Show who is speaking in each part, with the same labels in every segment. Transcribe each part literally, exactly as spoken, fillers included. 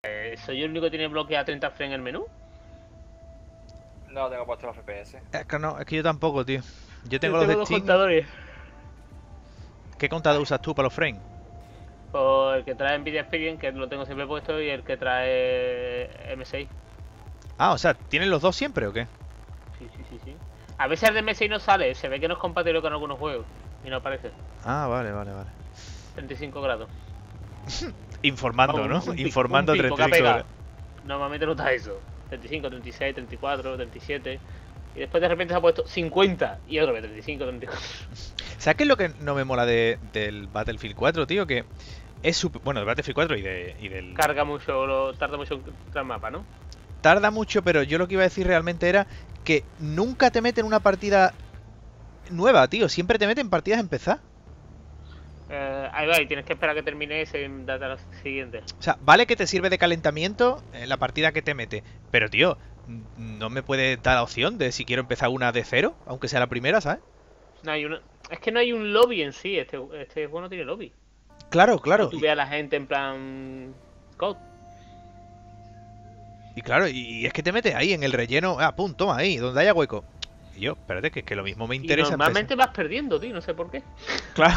Speaker 1: Eh, ¿Soy el único que tiene bloqueado treinta frames en el menú?
Speaker 2: No tengo puesto los F P S.
Speaker 3: Es que no, es que yo tampoco, tío. Yo tengo
Speaker 1: Yo
Speaker 3: los
Speaker 1: tengo
Speaker 3: de
Speaker 1: los
Speaker 3: Steam.
Speaker 1: contadores.
Speaker 3: ¿Qué contador usas tú para los frames?
Speaker 1: Pues el que trae Nvidia Experience, que lo tengo siempre puesto, y el que trae M seis.
Speaker 3: Ah, o sea, ¿tienen los dos siempre o qué?
Speaker 1: Sí, sí, sí, sí. A veces el de M seis no sale, se ve que no es compatible con algunos juegos. Y no aparece.
Speaker 3: Ah, vale, vale, vale.
Speaker 1: treinta y cinco grados.
Speaker 3: Informando,
Speaker 1: Un-
Speaker 3: ¿no?
Speaker 1: un pico,
Speaker 3: Informando
Speaker 1: un pico que
Speaker 3: treinta
Speaker 1: ha
Speaker 3: y cinco
Speaker 1: pegado.
Speaker 3: horas.
Speaker 1: Normalmente no está eso. treinta y cinco, treinta y seis, treinta y cuatro, treinta y siete. Y después de repente se ha puesto cincuenta. Y otra vez treinta y cinco, treinta y cuatro.
Speaker 3: ¿Sabes qué es lo que no me mola de, del Battlefield cuatro, tío? Que es super... Bueno, del Battlefield cuatro y, de, y del...
Speaker 1: Carga mucho, lo, tarda mucho en entrar mapa, ¿no?
Speaker 3: Tarda mucho, pero yo lo que iba a decir realmente era que nunca te meten una partida nueva, tío. Siempre te meten partidas empezar.
Speaker 1: Eh, ahí va, y tienes que esperar a que termine ese y date a la siguiente.
Speaker 3: O sea, vale que te sirve de calentamiento en la partida que te mete. Pero, tío, no me puede dar la opción de si quiero empezar una de cero, aunque sea la primera, ¿sabes?
Speaker 1: No hay una... Es que no hay un lobby en sí, este, este juego no tiene lobby.
Speaker 3: Claro, claro.
Speaker 1: No tú veas a la gente en plan... C O D.
Speaker 3: Y claro, y, y es que te metes ahí en el relleno. Ah, pum, toma ahí, donde haya hueco. Y yo, espérate, que, que lo mismo me
Speaker 1: Y
Speaker 3: interesa.
Speaker 1: normalmente
Speaker 3: empezar.
Speaker 1: vas perdiendo, tío, no sé por qué.
Speaker 3: Claro.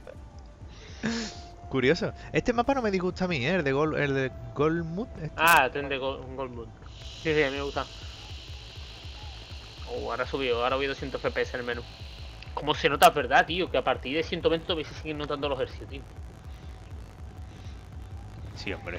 Speaker 3: Curioso. Este mapa no me disgusta a mí, ¿eh? El de Gol, el de Golmut. Este.
Speaker 1: Ah, tren de Gol- Goldmoon. Sí, sí, a mí me gusta. Oh, ahora ha subido, ahora voy doscientos F P S en el menú. ¿Cómo se nota, verdad, tío? Que a partir de ciento veinte todavía se siguen notando los hercios, tío.
Speaker 3: Sí, hombre.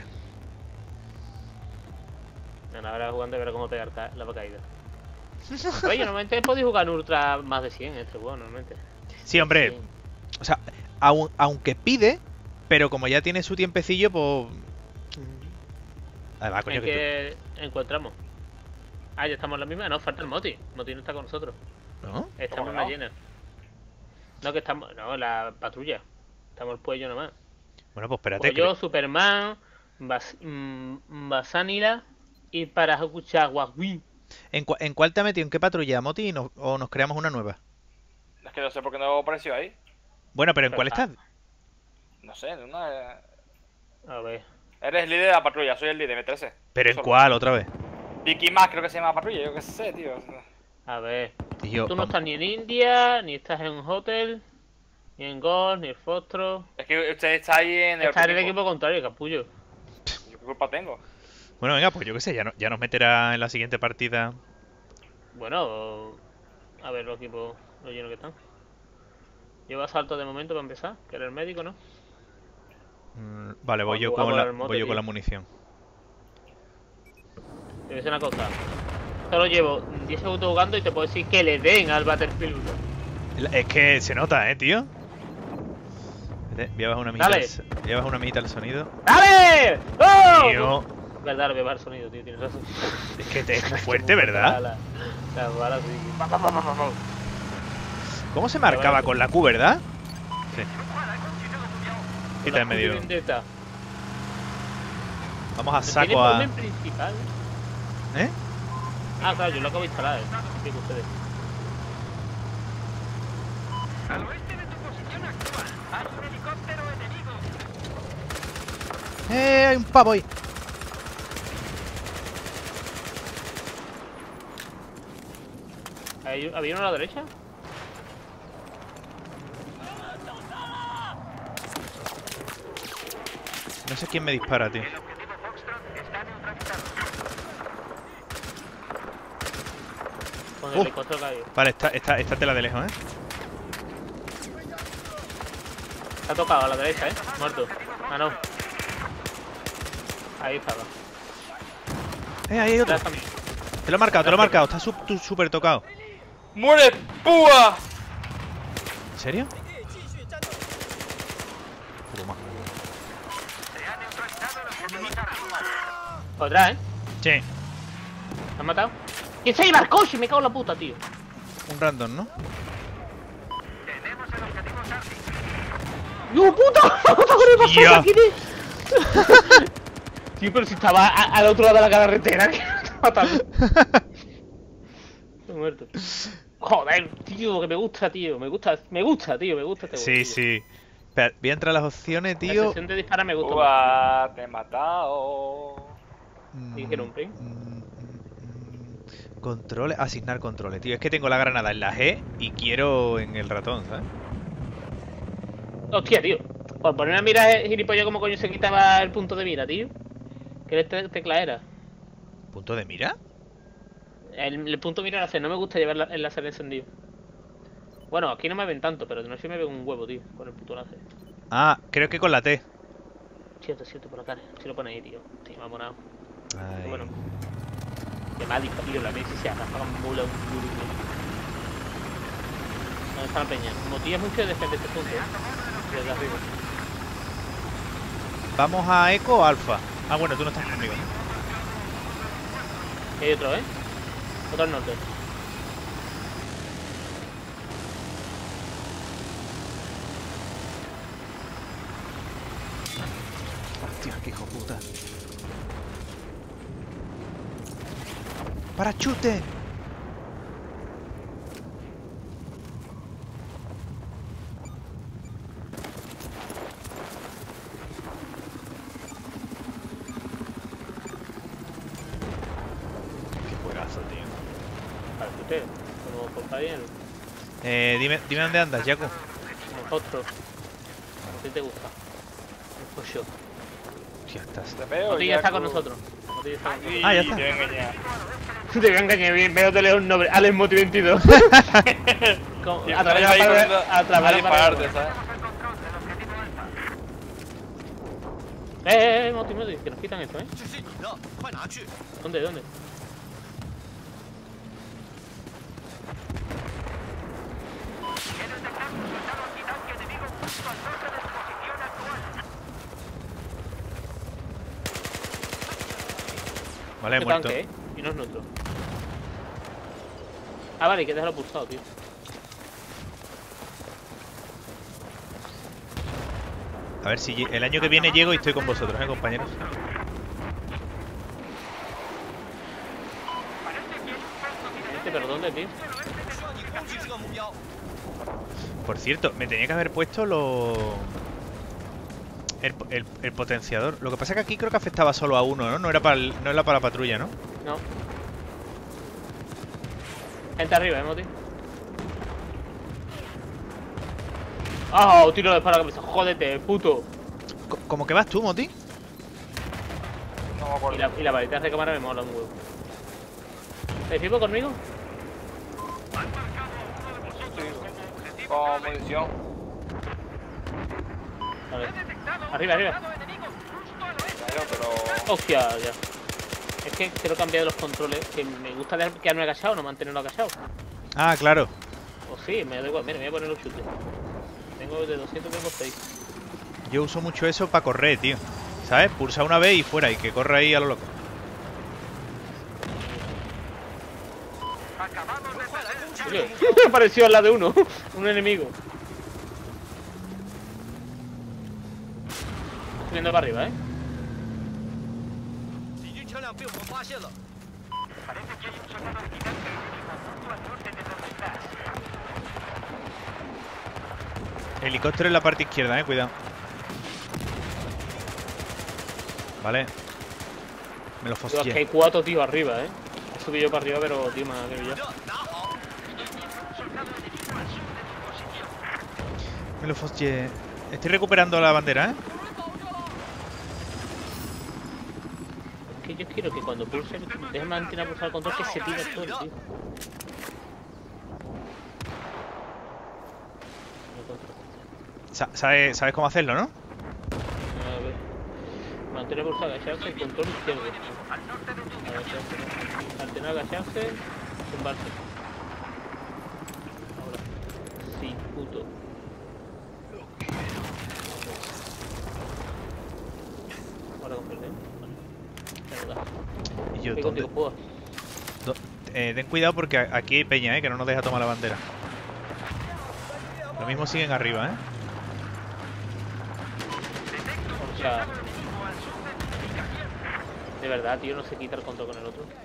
Speaker 1: Bueno, ahora jugando y verá cómo pegar ca la caída. Oye, normalmente podéis jugar en Ultra más de cien en este juego, normalmente.
Speaker 3: Sí, hombre.
Speaker 1: Sí.
Speaker 3: O sea, aun- aunque pide, pero como ya tiene su tiempecillo, pues. Además, coño,
Speaker 1: ¿En
Speaker 3: que
Speaker 1: qué encontramos? Ah, ya estamos en la misma. No, falta el Moti. Moti no está con nosotros.
Speaker 3: tú- ¿No?
Speaker 1: Estamos en
Speaker 2: no?
Speaker 1: la llena. No, que estamos... No, la patrulla. Estamos el Puello nomás.
Speaker 3: Bueno, pues espérate.
Speaker 1: Puello, Superman, Bas mm, Basanila y para escuchar Wagwin.
Speaker 3: que- ¿En, cua- ¿En cuál te has metido? ¿En qué patrulla, Moti? ¿No- ¿O nos creamos una nueva?
Speaker 2: Es que no sé por qué no apareció ahí.
Speaker 3: Bueno, pero ¿en cuál
Speaker 1: Pero-
Speaker 3: estás?
Speaker 2: No sé, en una... eh,
Speaker 1: A ver.
Speaker 2: Eres líder de la patrulla, soy el líder, M trece.
Speaker 3: ¿Pero en
Speaker 2: Solo.
Speaker 3: cuál otra vez?
Speaker 2: Vicky más creo que se llama patrulla, yo qué sé, tío.
Speaker 1: A ver.
Speaker 3: Tío,
Speaker 1: Tú no
Speaker 3: vamos-
Speaker 1: estás ni en India, ni estás en un hotel, ni en Gol, ni en Fostro.
Speaker 2: Es que usted está ahí en el
Speaker 1: Estás en
Speaker 2: otro
Speaker 1: el equipo contrario, capullo.
Speaker 2: ¿Yo qué culpa tengo?
Speaker 3: Bueno, venga, pues yo qué sé, ya, no- ya nos meterá en la siguiente partida.
Speaker 1: Bueno, a ver los equipos, lo llenos que están. Lleva salto de momento para empezar, que era el médico, ¿no?
Speaker 3: Mm, vale, voy
Speaker 1: Cuando
Speaker 3: yo
Speaker 1: jugamos
Speaker 3: con la,
Speaker 1: al mote,
Speaker 3: voy yo con
Speaker 1: tío.
Speaker 3: la munición.
Speaker 1: Te voy a decir una cosa. Solo llevo diez segundos jugando y te puedo decir que le den al Battlefield uno.
Speaker 3: La- Es que se nota, eh, tío. Espérate, voy a bajar una mitad.
Speaker 1: Dale.
Speaker 3: el- Voy a bajar una mitad el sonido.
Speaker 1: ¡Dale! ¡Oh!
Speaker 3: Tío,
Speaker 1: Verdad, lo voy a bajar el sonido, tío, tienes razón.
Speaker 3: es que te- es muy fuerte, ¿verdad?
Speaker 1: La, la bala, sí. Pa, pa, pa, pa, pa, pa.
Speaker 3: ¿Cómo se marcaba
Speaker 1: bueno.
Speaker 3: con la Q, verdad? Sí.
Speaker 1: Con
Speaker 3: Quita
Speaker 1: la
Speaker 3: en medio.
Speaker 1: Q Vendetta.
Speaker 3: Vamos a
Speaker 1: ¿Tiene
Speaker 3: saco a.
Speaker 1: volumen principal?
Speaker 3: ¿Eh?
Speaker 1: Ah, claro, yo lo acabo de instalar, eh. Digo ustedes.
Speaker 4: Al oeste de tu posición actual hay un helicóptero enemigo.
Speaker 3: ¡Eh! Hay un pavo ahí.
Speaker 1: ¿Hay- ¿Había uno a la derecha?
Speaker 3: No sé quién me dispara, tío.
Speaker 4: El objetivo Foxtrot está neutralizado.
Speaker 1: Con el
Speaker 3: Uf.
Speaker 1: helicóptero caído.
Speaker 3: Vale, esta, esta, esta tela de lejos, ¿eh?
Speaker 1: Está tocado a la derecha, eh. Muerto. Ah, no. Ahí estaba.
Speaker 3: Eh, ahí hay otro.
Speaker 1: Detrás también.
Speaker 3: Te lo he marcado, te lo he marcado. Está su- tú súper tocado.
Speaker 2: ¡Muere, púa!
Speaker 3: ¿En serio? Broma.
Speaker 4: Se ha neutralizado el objetivo actual.
Speaker 1: Otra, eh.
Speaker 3: Sí,
Speaker 1: ¿Me han matado? ¿Quién se lleva el coche? Me cago en la puta, tío.
Speaker 3: un random, ¿no?
Speaker 4: Tenemos el objetivo Target.
Speaker 1: ¡No, puta! ¿Qué le
Speaker 3: Hostia.
Speaker 1: pasó aquí? Tío, pero si estaba a- al otro lado de la carretera, que me está matando. Estoy muerto. Joder, tío, que me gusta, tío. Me gusta, me gusta, tío, me gusta este juego,
Speaker 3: Sí,
Speaker 1: tío.
Speaker 3: sí. Espera, voy a entrar a las opciones,
Speaker 1: La
Speaker 3: tío.
Speaker 1: sesión de disparar me gusta.
Speaker 2: ¡Púa! Te he matado.
Speaker 1: Dijeron print.
Speaker 3: Controles, asignar controles, tío. Es que tengo la granada en la G y quiero en el ratón, ¿sabes?
Speaker 1: Hostia, tío. Por ponerme a mirar el gilipollas como coño se quitaba el punto de mira, tío. ¿Qué te tecla era?
Speaker 3: ¿Punto de mira?
Speaker 1: El, el punto de mira láser, no me gusta llevar la- el láser encendido. Bueno, aquí no me ven tanto, pero no sé si me ven un huevo, tío, con el puto láser.
Speaker 3: Ah, creo que con la T.
Speaker 1: Cierto, cierto, por la cara. Si lo pone ahí, tío. Sí, me ha monado.
Speaker 3: Ay.
Speaker 1: Bueno. Que me ha disparado la Messi se ha rascado un mula, un culo. ¿Dónde está la peña? Como tía es mucho de defender este punto, ¿eh? Desde arriba.
Speaker 3: ¿Vamos a Eco o Alfa? Ah, bueno, tú no estás conmigo, ¿no?
Speaker 1: Y hay otro, ¿eh? Otro al norte.
Speaker 3: Hostia, qué hijo puta. ¡Parachute! Qué juegazo, tío.
Speaker 1: Para usted, como compañero.
Speaker 3: Eh, dime, dime dónde andas, Jaco.
Speaker 1: Como otro. Como a ti te gusta. El pollo.
Speaker 3: Hostia, estás...
Speaker 2: Te veo,
Speaker 1: Moti ya está
Speaker 2: Jaco.
Speaker 1: con nosotros. Moti ya está con nosotros.
Speaker 3: Ah, ya está.
Speaker 2: Te voy a engañar.
Speaker 1: Te voy a engañar bien, veo de lejos un nombre. Alex Moti veintidós. Como-
Speaker 2: Y
Speaker 1: A través de
Speaker 2: ahí
Speaker 1: la
Speaker 2: corriendo
Speaker 1: pared. A través
Speaker 2: a
Speaker 1: de la
Speaker 2: dispararte,
Speaker 1: pared.
Speaker 2: ¿sabes?
Speaker 1: Eh, eh, eh, Moti, Moti, que nos quitan esto, ¿eh?
Speaker 5: 这是你的，快拿去！
Speaker 1: ¿Dónde, dónde?
Speaker 3: Vale, he
Speaker 1: Este
Speaker 3: muerto.
Speaker 1: tanque, ¿eh? Y no es nuestro. Ah, vale, hay que dejarlo pulsado, tío.
Speaker 3: A ver si lle- el año que viene llego y estoy con vosotros, ¿eh, compañeros?
Speaker 1: Este, pero ¿dónde, tío?
Speaker 5: 需要你攻击这个目标。
Speaker 3: Por cierto, me tenía que haber puesto lo... El, el- el potenciador. Lo que pasa es que aquí creo que afectaba solo a uno, ¿no? No era para, el- no era para la patrulla, ¿no?
Speaker 1: No. Gente arriba, ¿eh, Moti? ¡Ah! Oh, tiro de espalda a la cabeza. Jódete, puto.
Speaker 3: Co- ¿Cómo que vas tú, Moti?
Speaker 2: No me
Speaker 1: Y
Speaker 2: acuerdo.
Speaker 1: la, y la varita de cámara me mola un huevo. ¿Te flipo conmigo?
Speaker 2: Sí. Con munición.
Speaker 1: Vale. Arriba, arriba.
Speaker 2: Claro, pero...
Speaker 1: Hostia, ya. Es que quiero cambiar los controles. Que me gusta dejar quedarme agachado, no mantenerlo agachado.
Speaker 3: Ah, claro.
Speaker 1: O sí, me da igual. Mira, me voy a poner los chutes. Tengo de doscientos, tengo seis.
Speaker 3: Yo uso mucho eso para correr, tío. ¿Sabes? Pulsa una vez y fuera, y que corra ahí a lo loco.
Speaker 1: Oye, apareció al lado de uno. Un enemigo. Subiendo para arriba, ¿eh?
Speaker 5: 敌军车辆被我们发现了，
Speaker 3: Helicóptero en la parte izquierda, eh, cuidado. Vale. Me lo
Speaker 1: Tío, es que hay
Speaker 3: fostié.
Speaker 1: cuatro tíos arriba, ¿eh? He subido yo para arriba, pero tío, me ha querido ya.
Speaker 5: 这拿好。
Speaker 3: Me lo fostié. Estoy recuperando la bandera, ¿eh?
Speaker 1: Es que yo quiero que cuando pulse, deje mantener pulsar el control, que se tire todo, tío. No control.
Speaker 3: Sa- ¿Sabes, sabes cómo hacerlo, no?
Speaker 1: A ver. Mantener pulsado, agacharse, el control izquierdo. Agacharse. Mantener agacharse, tumbarse. Ahora. Sí, puto. Ahora comprende. Vale.
Speaker 3: Y yo,
Speaker 1: ¿Qué
Speaker 3: ¿dónde?
Speaker 1: contigo puedo?
Speaker 3: do- eh, ten cuidado porque a- aquí hay peña, ¿eh? Que no nos deja tomar la bandera. Lo mismo siguen arriba, ¿eh?
Speaker 1: O sea, de verdad, tío, no se quita el control con el otro.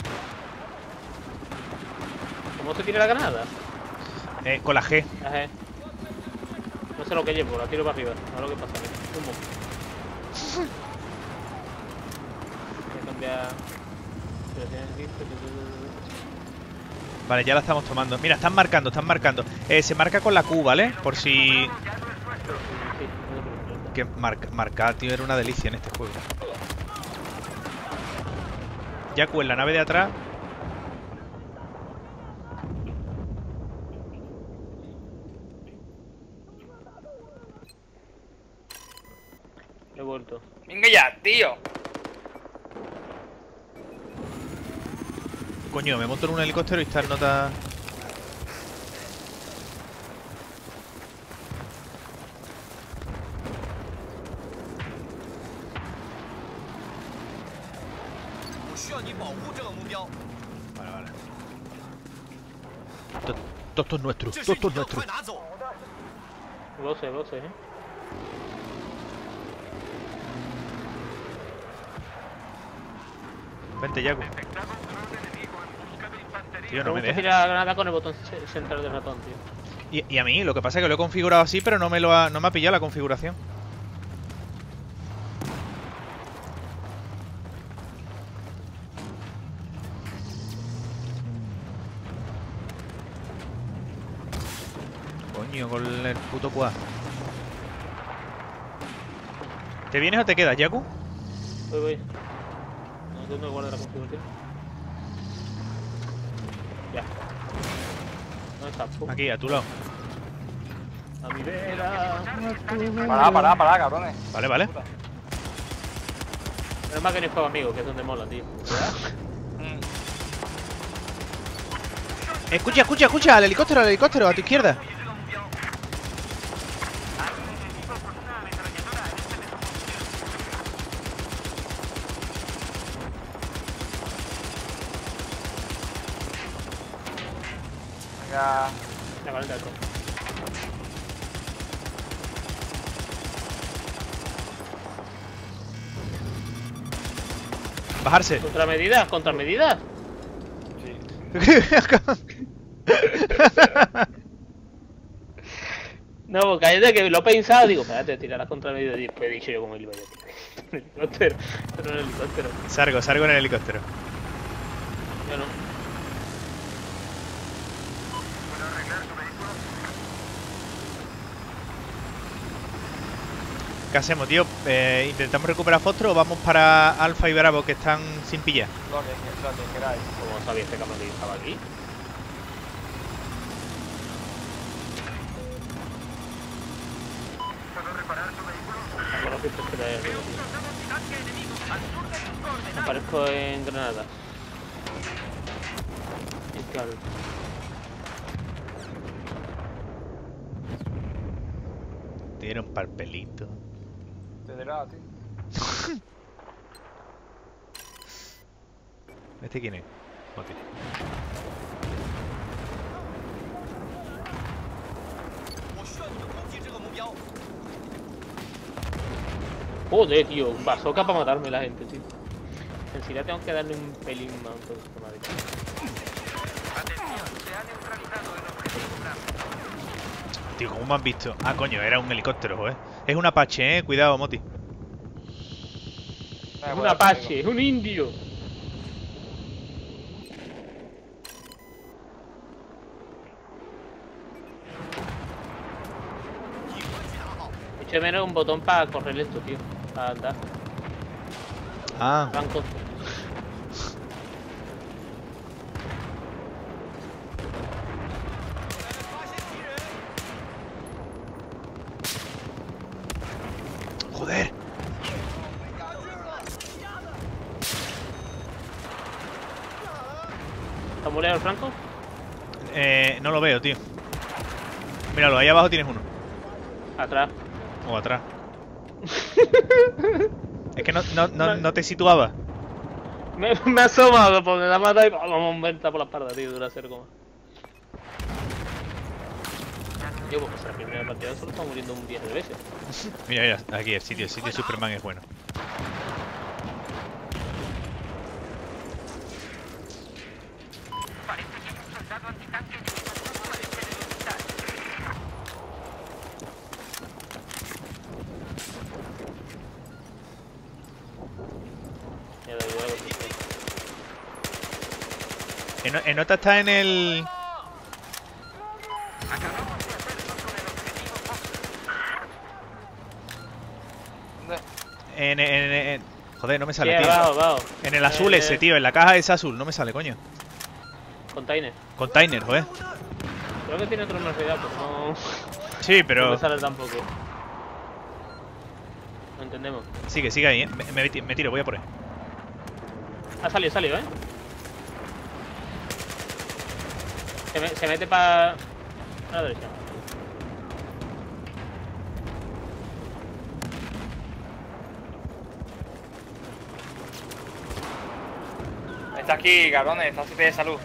Speaker 1: ¿Cómo se tira la granada?
Speaker 3: Eh, con la G.
Speaker 1: Ajá. No sé lo que llevo, la tiro para arriba. A ver lo que pasa. Humo. Voy a tirar...
Speaker 3: Vale, ya la estamos tomando. Mira, están marcando, están marcando. Eh, se marca con la Q, ¿vale? Por si... Que marca, marcar, tío, era una delicia en este juego. Yaku en la nave de atrás.
Speaker 1: He vuelto.
Speaker 2: Venga ya, tío.
Speaker 3: Coño, me monto en un helicóptero y está en nota... Vale, vale. To- Todo esto es nuestro, todo esto es nuestro.
Speaker 1: Voces, voces, eh.
Speaker 3: Vente, Yaku. Tío, no me
Speaker 1: Pregunta si
Speaker 3: deja.
Speaker 1: la granada con el botón ce- central del ratón, tío.
Speaker 3: Y, y a mí, lo que pasa es que lo he configurado así, pero no me lo ha, no me ha pillado la configuración. Coño, con el puto quad. ¿Te vienes o te quedas, Yaku?
Speaker 1: Voy, voy. No tengo que guardar la configuración. Ya. ¿Dónde está? Pum.
Speaker 3: Aquí, a tu lado.
Speaker 1: A mi vera.
Speaker 2: Pará, pará, pará, cabrones.
Speaker 3: Vale, vale.
Speaker 2: Puta.
Speaker 1: Menos mal que no es juego amigo, que es donde mola, tío.
Speaker 2: Mm.
Speaker 3: Escucha, escucha, escucha, al helicóptero, al helicóptero, a tu izquierda.
Speaker 2: Venga.
Speaker 1: La calenta del coche.
Speaker 3: Bajarse.
Speaker 1: Contramedidas, contramedidas.
Speaker 2: Sí.
Speaker 1: No, cállate que lo he pensado, digo, espérate, tirar las contramedidas y después he dicho yo como iba yo, tío. Un helicóptero, pero no un helicóptero.
Speaker 3: Salgo, salgo en el helicóptero.
Speaker 1: Yo no.
Speaker 3: ¿Qué hacemos, tío? Eh, ¿Intentamos recuperar Fostro o vamos para Alfa y Bravo que están sin pillar?
Speaker 2: Lo que, lo que queráis.
Speaker 1: ¿Cómo sabía este cabrón que estaba aquí? Bueno, que esto es que le- Aparezco en Granada. En Cal.
Speaker 3: Tiene un papelito.
Speaker 2: Te dirá, tío.
Speaker 3: ¿Este quién es? Moti.
Speaker 1: Joder, tío, un bazooka para matarme la gente, tío. En serio tengo que darle un pelín más entonces, madre.
Speaker 4: Atención, se ha neutralizado el objetivo Bravo.
Speaker 3: Tío, ¿cómo me han visto? Ah, coño, era un helicóptero, ¿eh? Es un Apache, ¿eh? Cuidado, Moti.
Speaker 2: Eh,
Speaker 1: Es
Speaker 2: bueno,
Speaker 1: un apache, es un indio. Eché menos un botón para correr esto, tío. Para andar.
Speaker 3: Ah,
Speaker 1: Banco.
Speaker 3: joder.
Speaker 1: ¿Está muy lejos el Franco?
Speaker 3: Eh, no lo veo, tío. Míralo, ahí abajo tienes uno.
Speaker 1: Atrás.
Speaker 3: O atrás. Es que no, no, no, no te situaba.
Speaker 1: Me, me ha asomado, pues me da mata y vamos a venta por la espalda, tío, dura cero coma. Yo, pues en la primera partida solo estamos muriendo un diez de veces.
Speaker 3: Mira, mira, aquí el sitio, el sitio de Superman es bueno.
Speaker 4: Parece que hay un soldado antitanque en esta zona parece debilitar.
Speaker 1: Ya da igual,
Speaker 3: En, en nota está en el...
Speaker 4: Acabamos de hacer el otro del objetivo Fox.
Speaker 2: ¿Dónde?
Speaker 3: En, en, en- Joder, no me sale,
Speaker 1: Sí,
Speaker 3: tío.
Speaker 1: abajo, abajo.
Speaker 3: En el azul
Speaker 1: Eh,
Speaker 3: ese, tío. En la caja esa azul. No me sale, coño.
Speaker 1: Container.
Speaker 3: Container, joder.
Speaker 1: Creo que tiene otro nombre, pero no,
Speaker 3: Sí,
Speaker 1: no
Speaker 3: pero...
Speaker 1: me sale tampoco. No entendemos.
Speaker 3: Sigue, sigue ahí, ¿eh? Me, me- me tiro, voy a por él.
Speaker 1: Ha salido, ha salido, ¿eh? Se, me- se mete para... a la derecha.
Speaker 2: Está aquí, cabrones. Está siete de salud.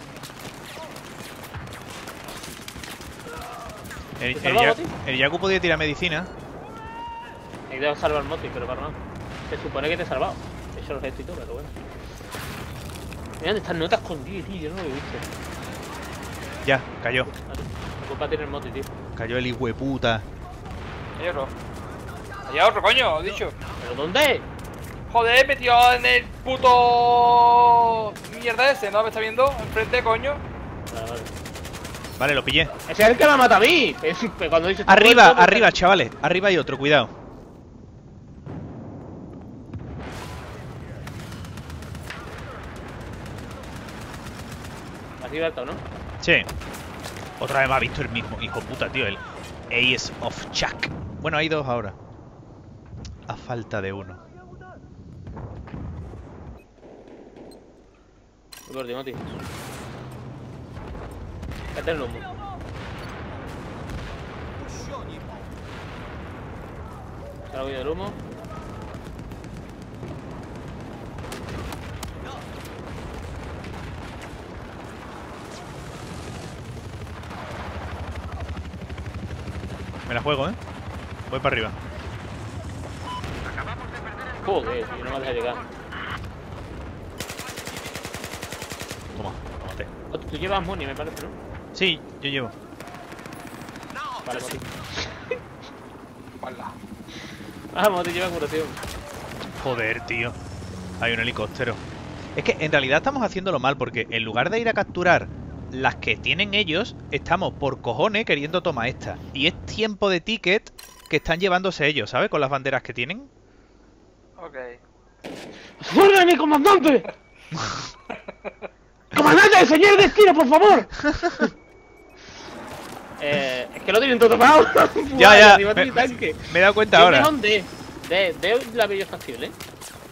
Speaker 3: El,
Speaker 1: ¿Te
Speaker 3: el,
Speaker 1: salvaba,
Speaker 3: Ya-
Speaker 1: tío?
Speaker 3: el Yaku podía tirar medicina.
Speaker 1: He ido a salvar al Moti, pero para nada. Se supone que te he salvado. He hecho los gestos y todo, pero bueno. Mira dónde están notas escondidas, tío. Yo no lo he visto.
Speaker 3: Ya, cayó.
Speaker 1: La culpa tiene el Moti, tío.
Speaker 3: Cayó el hijueputa.
Speaker 2: Hay otro. Hay otro, coño, he dicho.
Speaker 1: ¿Pero dónde?
Speaker 2: Joder, metido en el puto mierda ese, ¿no? ¿Me está viendo? Enfrente, coño.
Speaker 1: Vale, vale.
Speaker 3: Vale, lo pillé.
Speaker 1: Ese es el que me mata a mí. Es- pero cuando dices
Speaker 3: Arriba,
Speaker 1: muerto,
Speaker 3: arriba, chavales. Arriba hay otro, cuidado.
Speaker 1: Arriba está, ¿no?
Speaker 3: Sí. Otra vez me ha visto el mismo. Hijo puta, tío. El Ace of Chuck. Bueno, hay dos ahora. A falta de uno.
Speaker 1: Voy por ti, Moti. Quédate en el humo.
Speaker 5: 不需要你保护。
Speaker 1: Salgo yo del humo.
Speaker 3: Me la juego, ¿eh? Voy para arriba.
Speaker 4: Acabamos de perder el
Speaker 1: Joder, tío, no me deja llegar.
Speaker 3: Toma, tómate.
Speaker 1: Oh, tú llevas money, me parece, ¿no?
Speaker 3: Sí, yo llevo.
Speaker 1: Vale, Moti.
Speaker 2: Hola.
Speaker 1: Ah, Moti lleva curación.
Speaker 3: Joder, tío. Hay un helicóptero. Es que en realidad estamos haciéndolo mal porque en lugar de ir a capturar las que tienen ellos, estamos por cojones queriendo tomar esta. Y es tiempo de ticket que están llevándose ellos, ¿sabes? Con las banderas que tienen.
Speaker 2: Ok.
Speaker 1: ¡Fuera mi comandante! ¡Comandante, señor destino, por favor! eh, es que lo tienen todo tomado.
Speaker 3: Ya, ya,
Speaker 1: Encima de
Speaker 3: me-
Speaker 1: mi tanque.
Speaker 3: Me he dado cuenta
Speaker 1: ¿Qué
Speaker 3: ahora.
Speaker 1: son de? De, de la bello factible, ¿eh?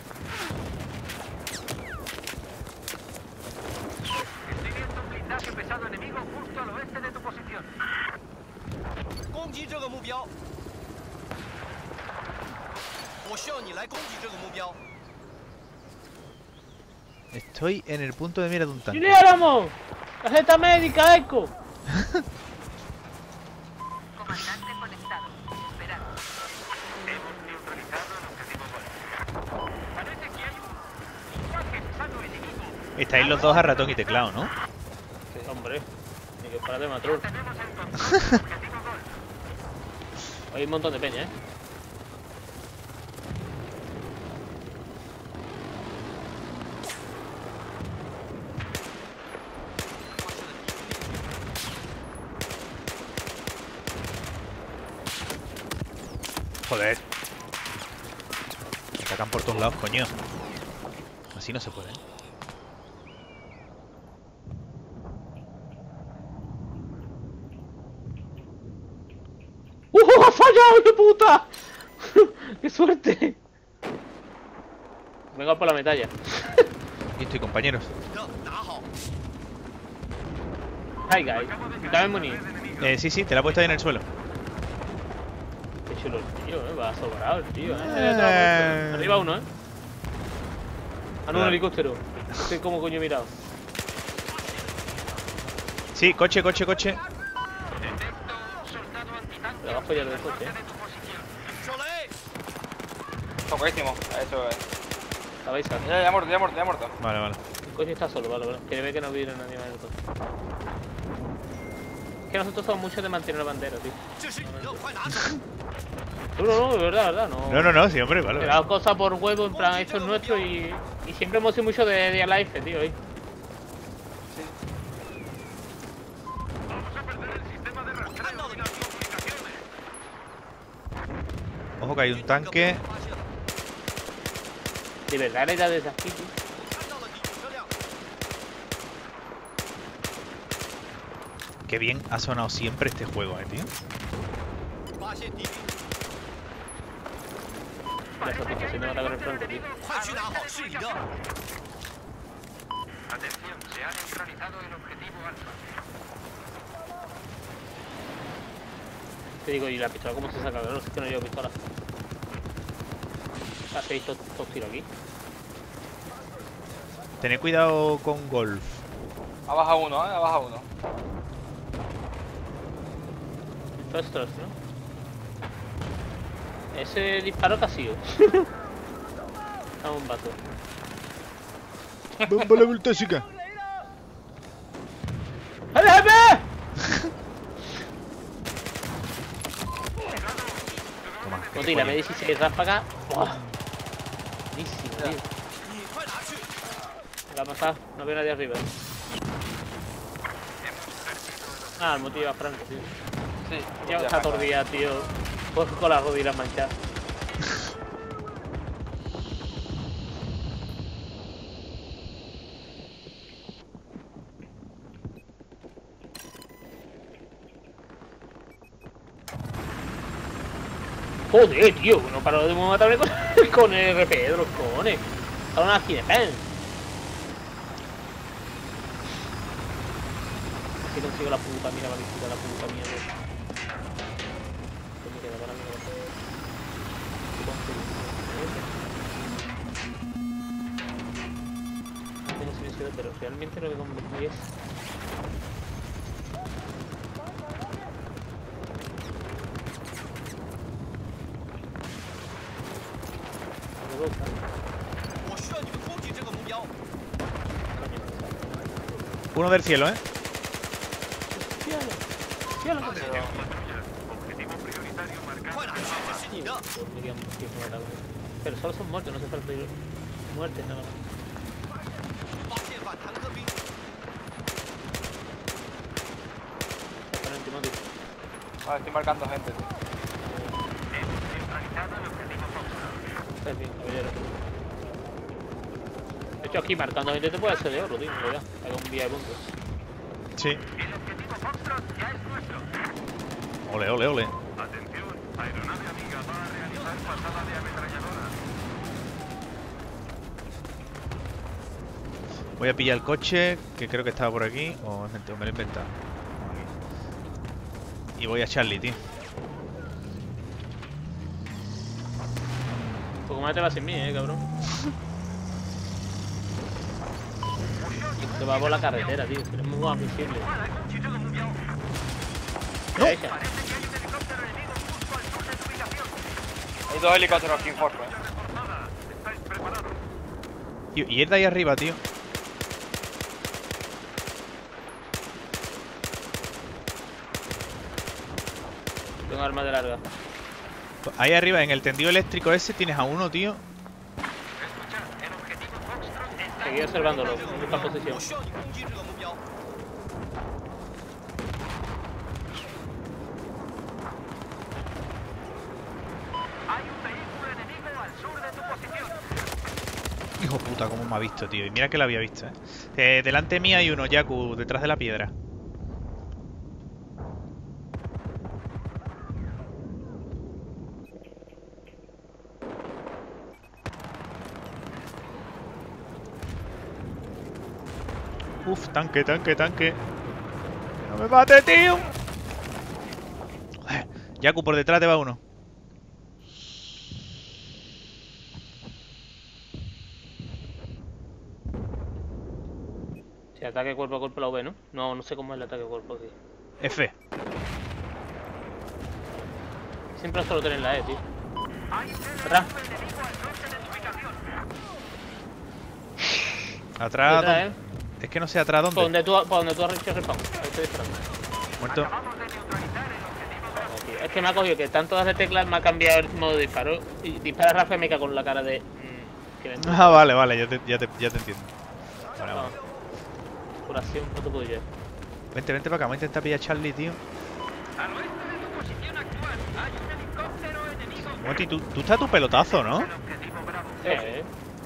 Speaker 4: Estoy viendo un blindaje pesado enemigo justo al oeste de tu posición.
Speaker 5: 攻击这个目标。我需要你来攻击这个目标。
Speaker 3: Estoy en el punto de mira de un tanque.
Speaker 1: ¡Guillermo! ¡Tarjeta médica, Eco!
Speaker 6: Comandante conectado. Esperad.
Speaker 4: Hemos neutralizado el objetivo Golf. Parece que hay un blindaje pesado enemigo.
Speaker 3: Estáis los dos a ratón y teclado, ¿no?
Speaker 1: Hombre, ni que fuera de matrón.
Speaker 4: Tenemos el control del objetivo Golf.
Speaker 1: Hay un montón de peña, ¿eh?
Speaker 3: Joder. Me atacan por todos lados, coño. Así no se puede.
Speaker 1: ¡Uh! ¡Ha fallado, de puta! ¡Qué suerte! Venga por la medalla.
Speaker 3: Y estoy, compañeros.
Speaker 5: 的打好。
Speaker 1: Hi, guys. Dame money.
Speaker 3: Eh, sí, sí, te la he puesto ahí en el suelo.
Speaker 1: Qué chulo el tío, ¿eh? Va sobrado el tío, ¿eh?
Speaker 3: Eh.
Speaker 1: Arriba uno, ¿eh? Ah, no, un
Speaker 3: Vale.
Speaker 1: helicóptero. No sé cómo coño he mirado.
Speaker 3: Sí, coche, coche, coche.
Speaker 4: Detecto un soldado antitanque
Speaker 1: Pero abajo ya lo dejo,
Speaker 4: al
Speaker 1: ¿eh?
Speaker 4: norte de tu posición.
Speaker 5: 手雷。
Speaker 2: Está buenísimo. Eso es.
Speaker 1: ¿Sabéis? ¿sabes?
Speaker 2: Ya, ya ha muerto, ya ha muerto, ya ha muerto.
Speaker 3: Vale, vale.
Speaker 1: El coche está solo, vale, vale. Que ve que no viene nadie más en el coche. Es que nosotros somos muchos de mantener la bandera, tío.
Speaker 5: 这是你的，快拿走！
Speaker 1: No, no, no, de verdad, de verdad, no.
Speaker 3: No, no, no, sí, hombre, vale.
Speaker 1: He
Speaker 3: vale.
Speaker 1: dado cosas por huevo, en plan, esto es nuestro y, y siempre hemos sido mucho de, de Alive, tío, ¿eh?
Speaker 3: Ojo que hay un tanque.
Speaker 1: 的verdad era de esas aquí, tío.
Speaker 5: 看到了敌车辆，
Speaker 3: Qué bien ha sonado siempre este juego, eh, tío.
Speaker 5: 发现敌兵，
Speaker 1: Ya está haciendo un ataque con el franco, tío.
Speaker 5: 快去拿好，是你的。
Speaker 4: Atención, se ha neutralizado el objetivo alfa.
Speaker 1: Te digo, ¿y la pistola cómo se saca? No sé, que no llevo pistola. ¿Hacéis estos tiros aquí?
Speaker 3: Tened cuidado con golf.
Speaker 2: Ha bajado uno, eh, ha bajado uno.
Speaker 1: Estos, ¿no? Ese disparo que ha sido. A un vato.
Speaker 3: ¡Bomba la voltásica!
Speaker 1: ¡Aléjame!
Speaker 3: Toma,
Speaker 1: No tira, me dice si ráfaga. ¡Buah! Buenísimo, tío.
Speaker 5: 你快拿去！
Speaker 1: ¿Qué ha pasado? No veo nadie arriba. Ah, el motivo a Franco, tío.
Speaker 2: Sí.
Speaker 1: Ya está tordida, tío. Pues con las rodillas manchadas. Joder, tío, no paro de matarme con, con el R P de los cojones. Ahora una skin de pen. Si consigo la puta mira, balistica, la puta mierda. ¿Qué me queda para mí? Tengo silencio, pero realmente lo que conviene es.
Speaker 3: Uno del cielo, ¿eh?
Speaker 1: Cielo, cielo,
Speaker 4: Objetivo prioritario marcado.
Speaker 5: 快拿去，这是你的。
Speaker 1: pero solo son muertos, no se falta muertes nada más.
Speaker 5: 发现反坦克兵，
Speaker 1: Exactamente, Mati.
Speaker 2: Vale, estoy marcando gente, tío.
Speaker 4: Hemos neutralizado el objetivo Foxtrot.
Speaker 1: Estás bien, caballero. De hecho, aquí marcando gente te puede hacer de oro, tío. Mira, haga un día de puntos.
Speaker 3: Sí.
Speaker 4: El objetivo Foxtrot ya es nuestro.
Speaker 3: Ole, ole, ole.
Speaker 4: Atención, aeronave amiga va a realizar pasada de ametralladora.
Speaker 3: Voy a pillar el coche, que creo que estaba por aquí. O es mentira, me lo he inventado. Aquí. Y voy a Charlie, tío.
Speaker 1: Poco más te va sin mí, eh, cabrón. Te va por la carretera, tío. Eres muy más visible.
Speaker 3: ¡No!
Speaker 1: Derecha.
Speaker 2: Hay dos helicópteros aquí en Forro, eh.
Speaker 3: Y, y es de ahí arriba, tío.
Speaker 1: Tengo arma de larga.
Speaker 3: Ahí arriba, en el tendido eléctrico ese, tienes a uno, tío.
Speaker 1: Seguí observándolo. En esta posición.
Speaker 5: 我需要你攻击这个目标。
Speaker 4: Hay un vehículo enemigo al sur de tu posición.
Speaker 3: Hijo puta, cómo me ha visto, tío. Y mira que lo había visto, eh. Eh, delante mía hay uno, Yaku, detrás de la piedra. Uf, tanque, tanque, tanque. ¡No me mate, tío! Joder. Yaku, por detrás te va uno.
Speaker 1: Si ataque cuerpo a cuerpo la V, ¿no? No, no sé cómo es el ataque cuerpo aquí.
Speaker 3: F.
Speaker 1: Siempre solo tener la E, tío. Atrás.
Speaker 3: Atrás.
Speaker 1: Detrás,
Speaker 3: ¿dónde? Es que no sé atrás
Speaker 1: Por
Speaker 3: dónde.
Speaker 1: donde tú, por donde tú has hecho respawn. Ahí estoy disparando.
Speaker 3: Muerto.
Speaker 1: Es que me ha cogido que están todas de teclas, me ha cambiado el modo de disparo. Y dispara Rafa y me cae con la cara de. Mmm, que me
Speaker 3: Ah, vale, vale, ya te, ya te, ya te entiendo. Vale, vale.
Speaker 1: Curación, no te puedo llevar.
Speaker 3: Vente, vente para acá, vamos a intentar pillar a Charlie, tío.
Speaker 4: Al oeste de tu posición actual hay un helicóptero enemigo.
Speaker 3: Monty, tú, tú estás a tu pelotazo, ¿no?
Speaker 1: Eh,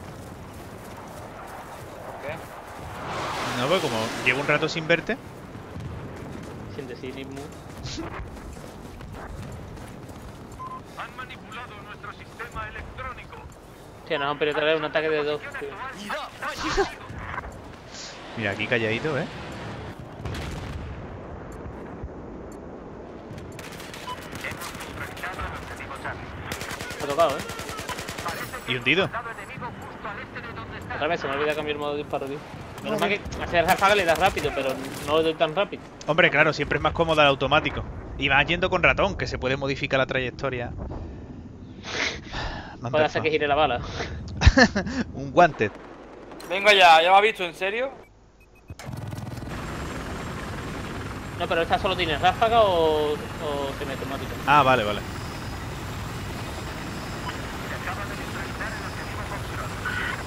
Speaker 2: ¿Por qué?
Speaker 3: No, pues como llevo un rato sin verte.
Speaker 1: sin decir ni mu.
Speaker 4: Han manipulado nuestro sistema electrónico.
Speaker 1: Hostia, nos han penetrado un ataque de dos. tío.
Speaker 5: 你的，快点！
Speaker 3: Mira, aquí calladito, ¿eh?
Speaker 4: Hemos neutralizado el objetivo Charlie.
Speaker 1: Me ha tocado, ¿eh?
Speaker 3: Y hundido.
Speaker 4: Lado enemigo justo al este de donde está.
Speaker 1: Otra vez se me olvida cambiar el modo de disparo, tío. Menos mal que hacer ráfaga le das rápido, pero no lo doy tan rápido.
Speaker 3: Hombre, claro, siempre es más cómodo el automático. Y vas yendo con ratón, que se puede modificar la trayectoria. Manda
Speaker 1: Puede hacer que gire la bala.
Speaker 3: Un wanted.
Speaker 2: Venga ya, ¿ya me has visto? ¿En serio?
Speaker 1: No, pero esta solo tiene ráfaga o, o semiautomático.
Speaker 3: Ah, vale, vale.
Speaker 4: Se acaba de neutralizar el objetivo Foxtrot.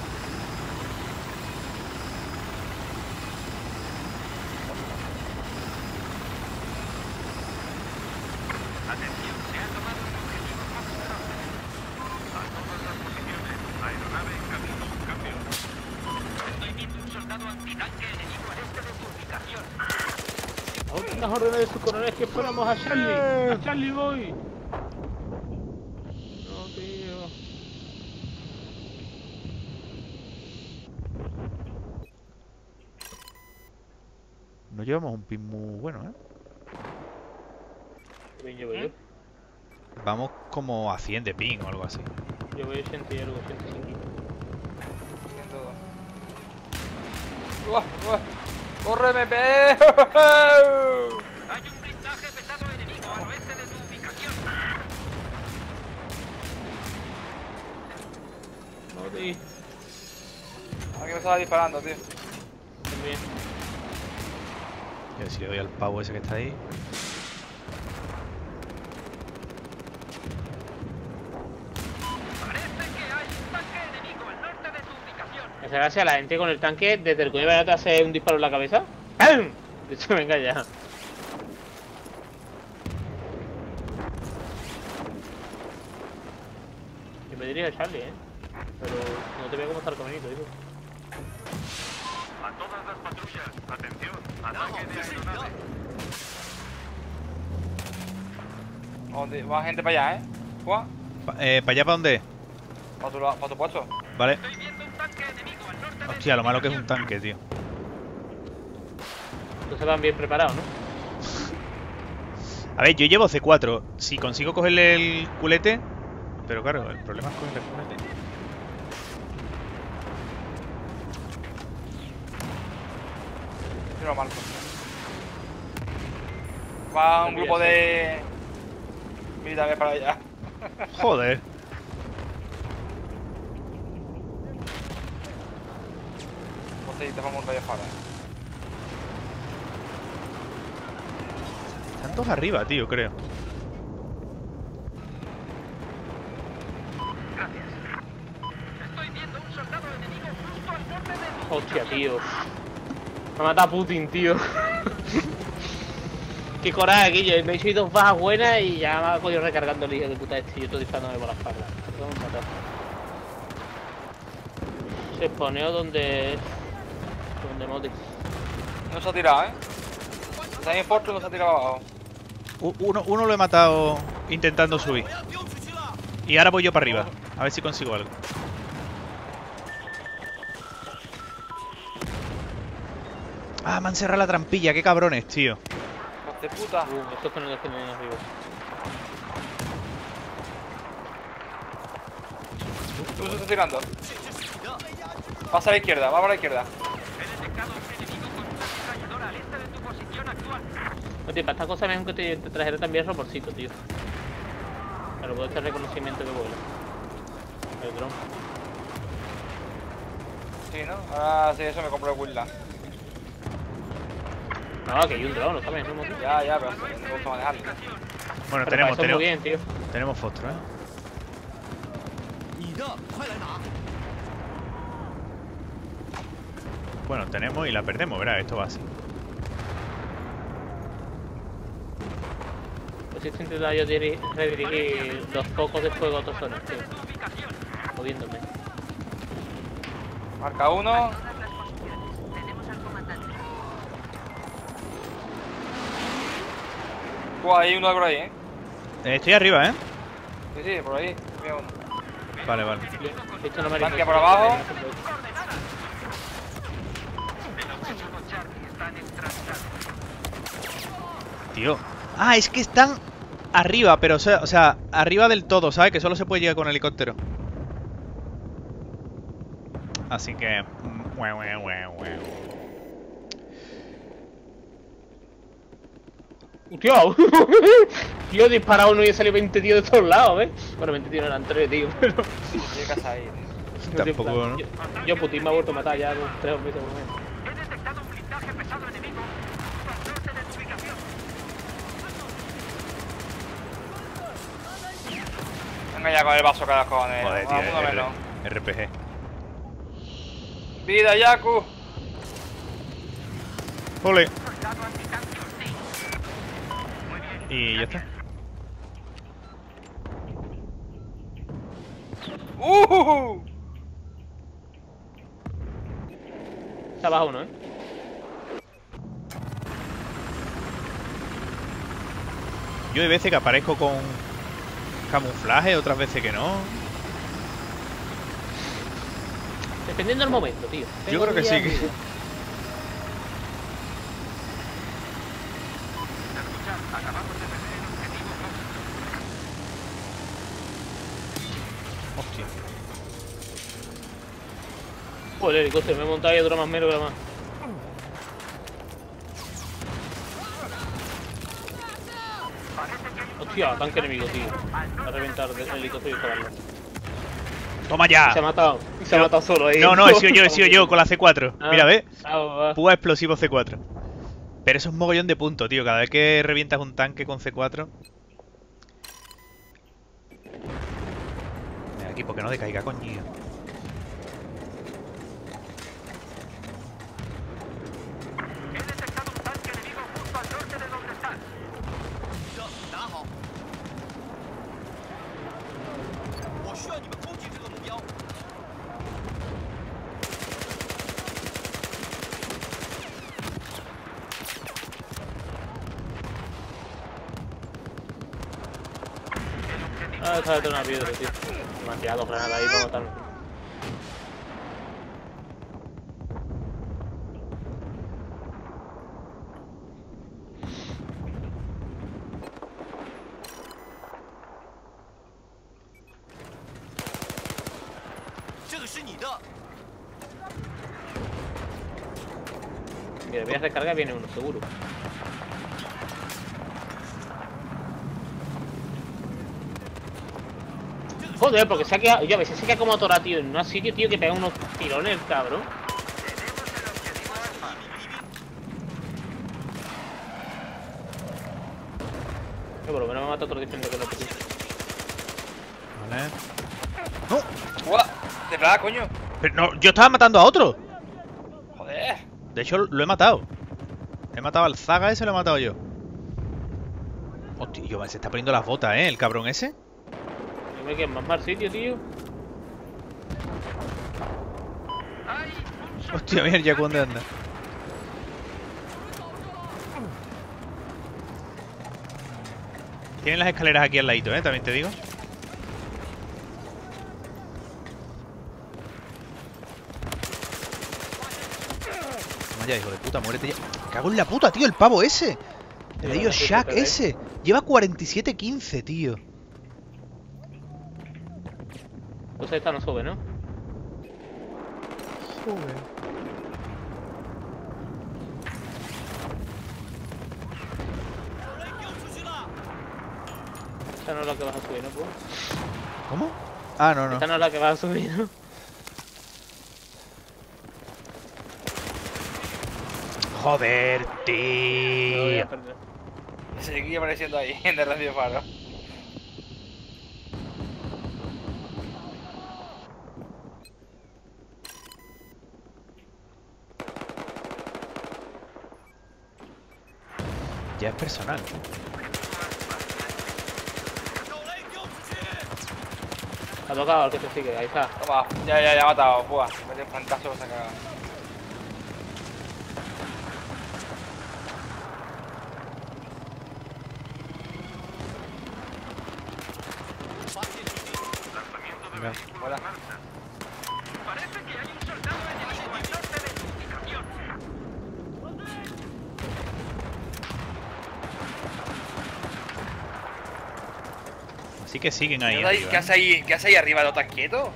Speaker 4: Atención, se ha tomado el objetivo Foxtrot. A todas las posiciones. Aeronave en camino. Cambio. Estoy viendo un soldado antitanque enemigo al este de tu ubicación.
Speaker 1: Aún las órdenes de su coronel que fuéramos a Charlie. A Charlie voy. No, tío.
Speaker 3: No llevamos un pin muy bueno, ¿eh?
Speaker 1: Bien, yo voy yo.
Speaker 3: Vamos como a cien de ping o algo así.
Speaker 1: Yo voy a ochenta y algo, ochenta y cinco.
Speaker 2: ciento dos. ¡Uah, uah! ¡Corre, M P!
Speaker 4: Hay un blindaje pesado enemigo al oeste de tu ubicación.
Speaker 1: No, tío.
Speaker 2: Aquí me estaba disparando, tío.
Speaker 1: También.
Speaker 3: Y a ver si le doy al pavo ese que está ahí.
Speaker 4: Parece que hay un tanque enemigo al norte de tu ubicación.
Speaker 1: Esa gracia la gente con el tanque desde el coño te hace un disparo en la cabeza. ¡Pam! De hecho, venga ya. Yo me diría a Charlie, eh. Pero no te veo como estar caminito, digo.
Speaker 4: A todas las patrullas, atención,
Speaker 5: 然后
Speaker 4: ataque
Speaker 5: 这
Speaker 4: de
Speaker 5: 是你的
Speaker 4: aeronave.，
Speaker 2: ¿Dónde? Va gente para allá, ¿eh? Juan,
Speaker 3: Pa- eh, ¿Para allá para dónde?
Speaker 2: para tu, lado- para tu puesto.
Speaker 3: Vale.
Speaker 4: Estoy viendo un tanque enemigo al norte de
Speaker 3: Hostia,
Speaker 4: tu
Speaker 3: lo malo que es un
Speaker 4: ubicación.
Speaker 3: tanque, tío.
Speaker 1: Entonces van bien preparados, ¿no?
Speaker 3: A ver, yo llevo C cuatro. Si consigo cogerle el culete... Pero claro, el problema es cogerle el culete.
Speaker 2: Yo lo marco. Va un grupo de militares para allá.
Speaker 3: Joder.
Speaker 2: Pues sí, te vamos a ir para.
Speaker 3: Están todos arriba, tío, creo.
Speaker 4: Gracias. Estoy viendo un soldado enemigo justo al norte de tu
Speaker 1: Hostia, tío. Me ha matado Putin, tío. Qué coraje, Guillo. Me he hecho dos bajas buenas y ya me ha podido recargando el hijo de puta este. Yo estoy disparándome por la espalda. Me vamos a matar. Se exponeo donde... Donde Moti.
Speaker 2: No se ha tirado, ¿eh? Está en Fortune, no se ha tirado abajo.
Speaker 3: U- Uno, uno lo he matado intentando subir.
Speaker 5: 我要丢出去了！
Speaker 3: Y ahora voy yo para arriba. A ver si consigo algo. Ah, me han cerrado la trampilla. Qué cabrones, tío.
Speaker 2: Hijos de puta.
Speaker 1: Uh, estos que no los tienen arriba.
Speaker 2: Tú se está tirando.
Speaker 5: 这是你的，
Speaker 2: Pasa a la izquierda, va para la izquierda.
Speaker 4: He detectado un enemigo con una ametralladora al este de tu posición actual.
Speaker 1: No, tío, para esta cosa mejor que te, te trajera también roborcito, tío. Pero puedo este reconocimiento que vuela. El dron.
Speaker 2: Sí, ¿no? Ahora sí, eso me compro el Wildland.
Speaker 1: No, que hay un dron, ¿no sabes? No, Moti.
Speaker 2: Ya, ya, pero no me gusta manejarlo.
Speaker 3: Bueno,
Speaker 1: Pero
Speaker 3: tenemos,
Speaker 1: para eso
Speaker 3: tenemos,
Speaker 1: muy bien, tío.
Speaker 3: tenemos fostro, ¿eh?
Speaker 5: 你的，快来拿！
Speaker 3: Bueno, tenemos y la perdemos, verá, esto va así.
Speaker 1: Pues estoy intentando yo diri- redirigir los focos de fuego a otras zonas, tío. Jodiéndome.
Speaker 2: Marca uno.
Speaker 6: Todas las posiciones. Tenemos al comandante.
Speaker 2: Tú hay uno por ahí, ¿eh?
Speaker 3: Eh, Estoy arriba, ¿eh?
Speaker 2: Sí, sí, por ahí. Veo uno.
Speaker 3: Vale, vale.
Speaker 1: Esto no me
Speaker 2: Tanque por abajo.
Speaker 3: Tío. Ah, es que están arriba, pero o sea, o sea, arriba del todo, ¿sabes? Que solo se puede llegar con helicóptero. Así que... mm, hue, hue, hue, hue.
Speaker 1: ¡Hostia! Tío, he disparado uno y he salido veinte tíos de todos lados, ¿ves? Bueno, veinte tíos no eran tres, tío, pero...
Speaker 2: Tiene casa ahí, tío.
Speaker 3: Tampoco, ¿no?
Speaker 1: Yo, yo Putin me ha vuelto a matar ya dos, tres veces por lo menos.
Speaker 4: He detectado un blindaje pesado enemigo al norte de tu ubicación.
Speaker 2: Venga ya con el vaso cada cojones.
Speaker 3: Joder, tío,
Speaker 2: Uno menos.
Speaker 3: R- RPG.
Speaker 2: Vida, Yaku.
Speaker 3: Ole.
Speaker 4: Soldado antitanque hostil.
Speaker 3: Y ya está.
Speaker 2: ¡Uh!
Speaker 1: Está abajo uno, ¿eh?
Speaker 3: Yo hay veces que aparezco con camuflaje, otras veces que no.
Speaker 1: Dependiendo del momento, tío.
Speaker 3: Yo
Speaker 1: Tengo
Speaker 3: creo que
Speaker 1: días
Speaker 3: sí.
Speaker 1: de-
Speaker 3: Hostia.
Speaker 1: Joder, el helicóptero, me he montado y dura más menos que la más. Hostia, tanque enemigo, tío. Va a reventar el helicóptero y acabarlo.
Speaker 3: ¡Toma ya!
Speaker 1: Se ha matado. Y se ha matado solo ahí.
Speaker 3: No, no, he sido yo, he sido yo con la C cuatro.
Speaker 1: Ah,
Speaker 3: Mira, ve.
Speaker 1: ah, va.
Speaker 3: Púa explosivo C cuatro. Pero eso es un mogollón de puntos, tío. Cada vez que revientas un tanque con C cuatro. Mira, aquí, porque no decaiga, coño.
Speaker 4: He detectado un tanque enemigo justo al norte de donde estás.
Speaker 5: 打好。我需要你们攻击这个目标。
Speaker 1: Ah, está detrás de una piedra, tío. Me han tirado granada ahí para matarme. Mira, voy a recargar, viene uno, seguro. Joder, porque se ha quedado, yo a veces se queda como atorado, tío, en un sitio, tío, que pega unos tirones el cabrón. Yo por lo menos me mata otro diciendo que no te
Speaker 3: Vale. ¡No!
Speaker 2: ¡Uah! De verdad, coño.
Speaker 3: Pero no, yo estaba matando a otro.
Speaker 2: Joder.
Speaker 3: De hecho, lo he matado. He matado al Zaga ese, lo he matado yo. Hostia, yo, se está poniendo las botas, ¿eh? El cabrón ese.
Speaker 1: Yo me quedo en más mal sitio, tío.
Speaker 3: Hostia, mira ya dónde anda. Tienen las escaleras aquí al ladito, ¿eh? También te digo. Toma ya, hijo de puta, muérete ya. Me cago en la puta, tío, el pavo ese. El de ellos Shaq ese. Lleva cuarenta y siete quince, tío.
Speaker 1: Entonces esta no sube, ¿no?
Speaker 3: Joder.
Speaker 1: Esta no es la que vas a subir, ¿no? Pues?
Speaker 3: ¿Cómo? Ah, no, no.
Speaker 1: Esta no es la que vas a subir, ¿no?
Speaker 3: Joder,
Speaker 1: No voy a
Speaker 3: tío.
Speaker 1: perder.
Speaker 2: Seguía apareciendo ahí en el radio faro.
Speaker 3: Ya es personal.
Speaker 1: Ha tocado al que te sigue, ahí está.
Speaker 2: Toma, ya, ya, ya ha matado. Buah, vaya un fantasma se ha cagado.
Speaker 3: Venga.
Speaker 2: Hola.
Speaker 4: Parece que hay un soldado enemigo al norte de tu ubicación.
Speaker 3: Así que siguen ahí.
Speaker 2: ¿Qué,
Speaker 3: arriba,
Speaker 2: ¿Qué hace ahí, ¿Qué hace ahí arriba? ¿No estás quieto?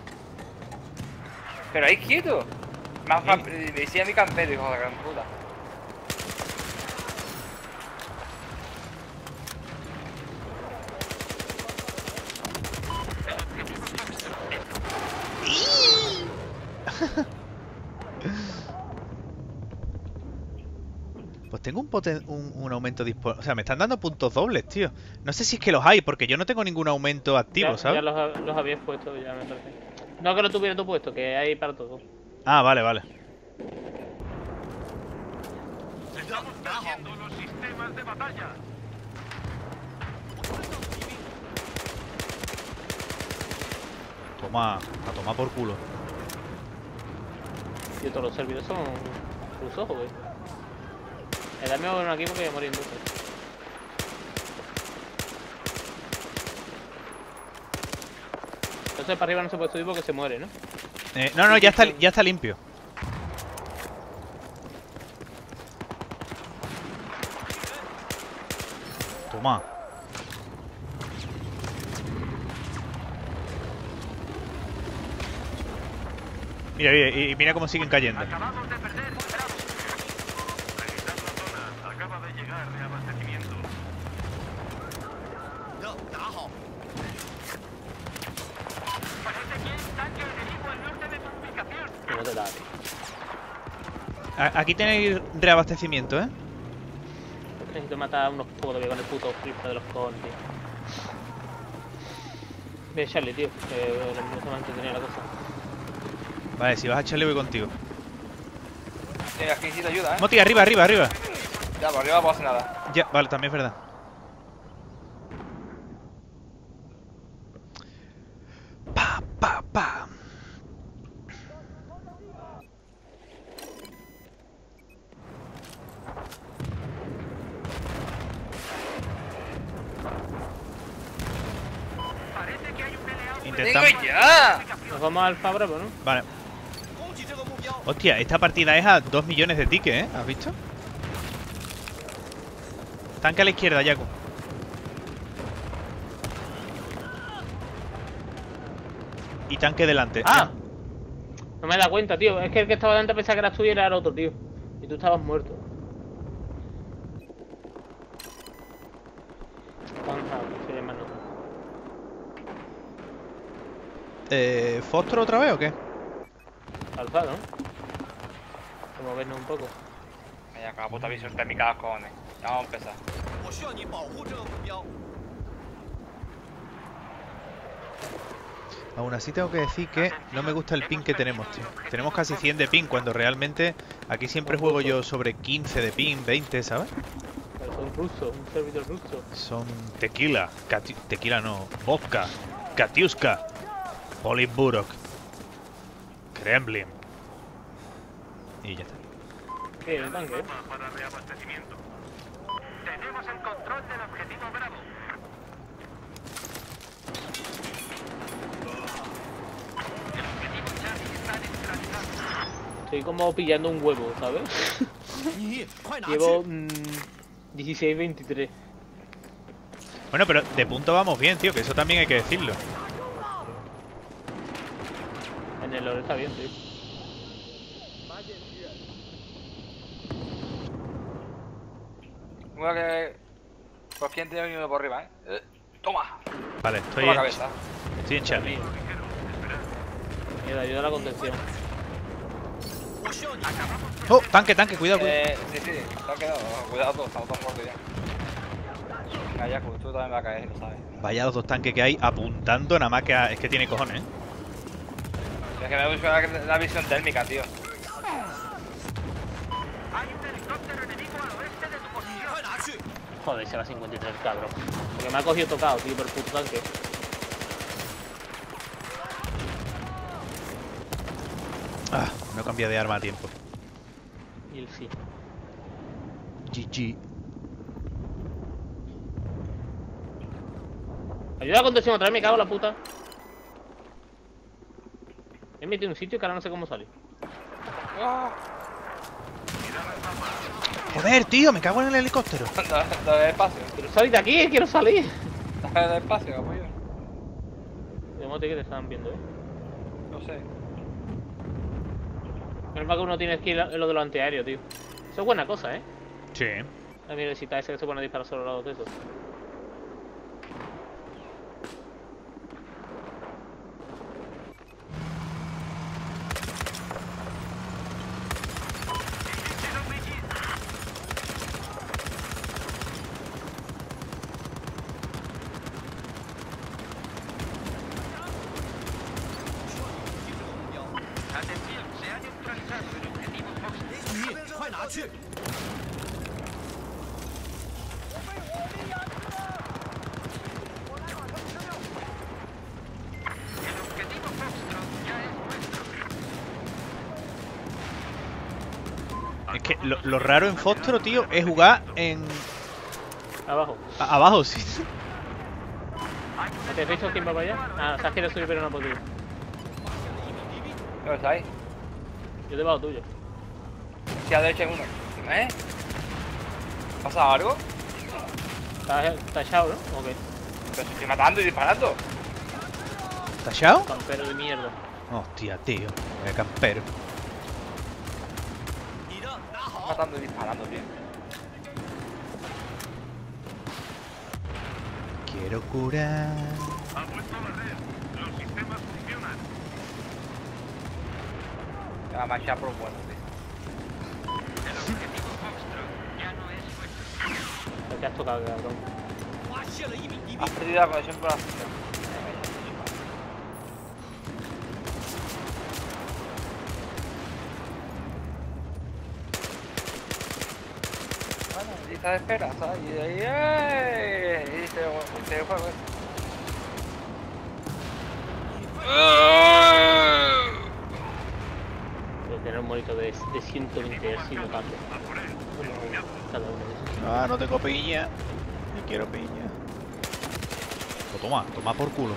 Speaker 2: Pero ahí quieto. Más
Speaker 3: Sí.
Speaker 2: me decía mi campero, hijo de la gran puta.
Speaker 3: Pues tengo un, poten- un, un aumento disponible. O sea, me están dando puntos dobles, tío. No sé si es que los hay, porque yo no tengo ningún aumento activo,
Speaker 1: ya,
Speaker 3: ¿sabes?
Speaker 1: Ya los, ha- los habías puesto, ya me parece. No que lo tuviera tú puesto, que hay para todo.
Speaker 3: Ah, vale, vale.
Speaker 4: Estamos perdiendo los sistemas de batalla.
Speaker 3: Toma, a tomar por culo.
Speaker 1: Y todos los servidores son rusos, güey. Eh, dame uno aquí porque voy a morir en luces. Entonces para arriba no se puede subir porque se muere, ¿no?
Speaker 3: Eh, no, no, ya está, ya está limpio. Toma. Mira, mira, y y mira cómo siguen cayendo.
Speaker 4: Acabamos de perder Bravo. Revisad la zona. Acaba de llegar reabastecimiento.
Speaker 5: 的，打好。
Speaker 4: Parece que hay un tanque enemigo al norte de tu ubicación.
Speaker 1: Que no te da, tío.
Speaker 3: A- Aquí tenéis reabastecimiento, ¿eh?
Speaker 1: Necesito matar a unos pocos todavía con el puto flip de los cojones, tío. Ve Charlie, tío, que no se me ha entretenido la cosa.
Speaker 3: Vale, si vas a echarle voy contigo.
Speaker 2: Eh, aquí necesito ayuda, eh.
Speaker 3: Moti, arriba, arriba, arriba.
Speaker 2: Ya, por arriba no puedo hacer nada.
Speaker 3: Ya, vale, también es verdad. Pa, pa, pa.
Speaker 4: Parece que hay un L A.
Speaker 3: Intentamos.
Speaker 2: ¡Vengo ya!
Speaker 1: Nos vamos al Bravo, ¿no?
Speaker 3: Vale.
Speaker 5: 攻击这个目标。
Speaker 3: Hostia, esta partida es a dos millones de tickets, ¿eh? ¿Has visto? Tanque a la izquierda, Yaku. Y tanque delante.
Speaker 1: ¡Ah! No me he dado cuenta, tío. Es que el que estaba delante pensaba que era tú y era el otro, tío. Y tú estabas muerto. Panhard, se llama, no.
Speaker 3: Eh, ¿Fósforo otra vez o qué?
Speaker 1: Alzado, ¿no? Como vernos un poco.
Speaker 2: Venga, con la puta visión térmica de los cojones. Ya vamos a empezar.
Speaker 5: 我需要你保护这个目标。
Speaker 3: Aún así tengo que decir que no me gusta el ping que tenemos, tío. Tenemos casi cien de ping cuando realmente aquí siempre juego yo sobre quince de ping, veinte, ¿sabes?
Speaker 1: Pero son rusos, un servidor ruso.
Speaker 3: Son tequila, cati- tequila no, vodka, katiuska, Politburok, Kremlin. Y ya está.
Speaker 1: ¿Qué? ¿El tanque? eh?
Speaker 4: Mapa para reabastecimiento. Tenemos el control del objetivo Bravo. El objetivo Charlie está neutralizado.
Speaker 1: Estoy como pillando un huevo, ¿sabes?
Speaker 5: 你快拿
Speaker 1: Llevo
Speaker 5: 去！
Speaker 1: mmm, dieciséis veintitrés.
Speaker 3: Bueno, pero de punto vamos bien, tío, que eso también hay que decirlo.
Speaker 1: En el oro está bien, tío.
Speaker 2: Bueno, que... Por quién tiene venido por arriba, eh. eh. Toma.
Speaker 3: Vale, estoy
Speaker 2: Por la
Speaker 3: en,
Speaker 2: cabeza.
Speaker 3: estoy en Charlie.
Speaker 1: Mira, ayuda a la contención.
Speaker 5: 我需要你。
Speaker 3: Oh, tanque, tanque, cuidado, cuidado.
Speaker 2: Eh, sí, sí, te has quedado. Cuidado, estamos todos muertos ya. Venga, Yaku, tú también vas a caer, lo sabes.
Speaker 3: Vaya los dos tanques que hay apuntando nada más que a... Es que tiene cojones, ¿eh?
Speaker 2: Es que me gusta la, la visión térmica, tío.
Speaker 4: Hay un helicóptero enemigo al oeste de tu
Speaker 5: 你
Speaker 4: posición.
Speaker 5: 快拿去！
Speaker 1: Joder, se va cincuenta y tres, cabrón. Porque me ha cogido tocado, tío, por el puto tanque.
Speaker 3: cambiar de arma a tiempo.
Speaker 1: Y el sí.
Speaker 3: G G.
Speaker 1: Ayuda a conducción otra vez, me cago en la puta. Me he metido en un sitio que ahora no sé cómo salir.
Speaker 2: Ah,
Speaker 3: Joder, tío, me cago en el helicóptero.
Speaker 2: dale, dale espacio.
Speaker 1: Quiero salir de aquí, quiero salir.
Speaker 2: Dale espacio, capullo.
Speaker 1: De modo que te estaban viendo, eh.
Speaker 2: No sé.
Speaker 1: Menos mal que uno tiene que ir en lo de los antiaéreos, tío. Eso es buena cosa, eh.
Speaker 3: Sí.
Speaker 1: La mirecita esa que se pone a disparar solo lados de eso.
Speaker 4: Atención, se ha neutralizado el objetivo Fox.
Speaker 5: 你快拿去！
Speaker 4: El objetivo Foxtrot ya es nuestro.
Speaker 3: Es que lo, lo raro en Fostro, tío, es jugar en...
Speaker 1: Abajo.
Speaker 3: a- abajo, sí.
Speaker 1: ¿Te has visto quién va para allá? Ah, sabes que eres subir pero no puedo ir.
Speaker 2: ¿Dónde estáis?
Speaker 1: Yo debajo tuyo.
Speaker 2: Sí, a la derecha hay uno. ¿Eh? ¿Pasa algo?
Speaker 1: Estás tachado, ¿no? Ok.
Speaker 2: Pero si estoy matando y disparando.
Speaker 3: ¿Tachado?
Speaker 1: Campero de mierda.
Speaker 3: Hostia, tío. El campero.
Speaker 5: 你的拿好。
Speaker 2: Matando y disparando, tío.
Speaker 3: Quiero curar...
Speaker 4: Ha vuelto la red. Los sistemas funcionan.
Speaker 2: Me va a marchar por bueno, tío.
Speaker 4: El objetivo Foxtrot ya no es nuestro.
Speaker 1: Te has tocado, cabrón.
Speaker 5: 发现了一名敌兵
Speaker 2: Has，perdido la conexión con la sistema. Bueno, lista de espera, ¿sabes? Y de ahí, ¡eh! Y dice, dice el juego.
Speaker 1: Pero tener un monito de, de ciento veinte Hz no cambia. Cada uno de esos.
Speaker 3: Ah, no tengo piña. Ni quiero piña. Pues toma, toma por culo.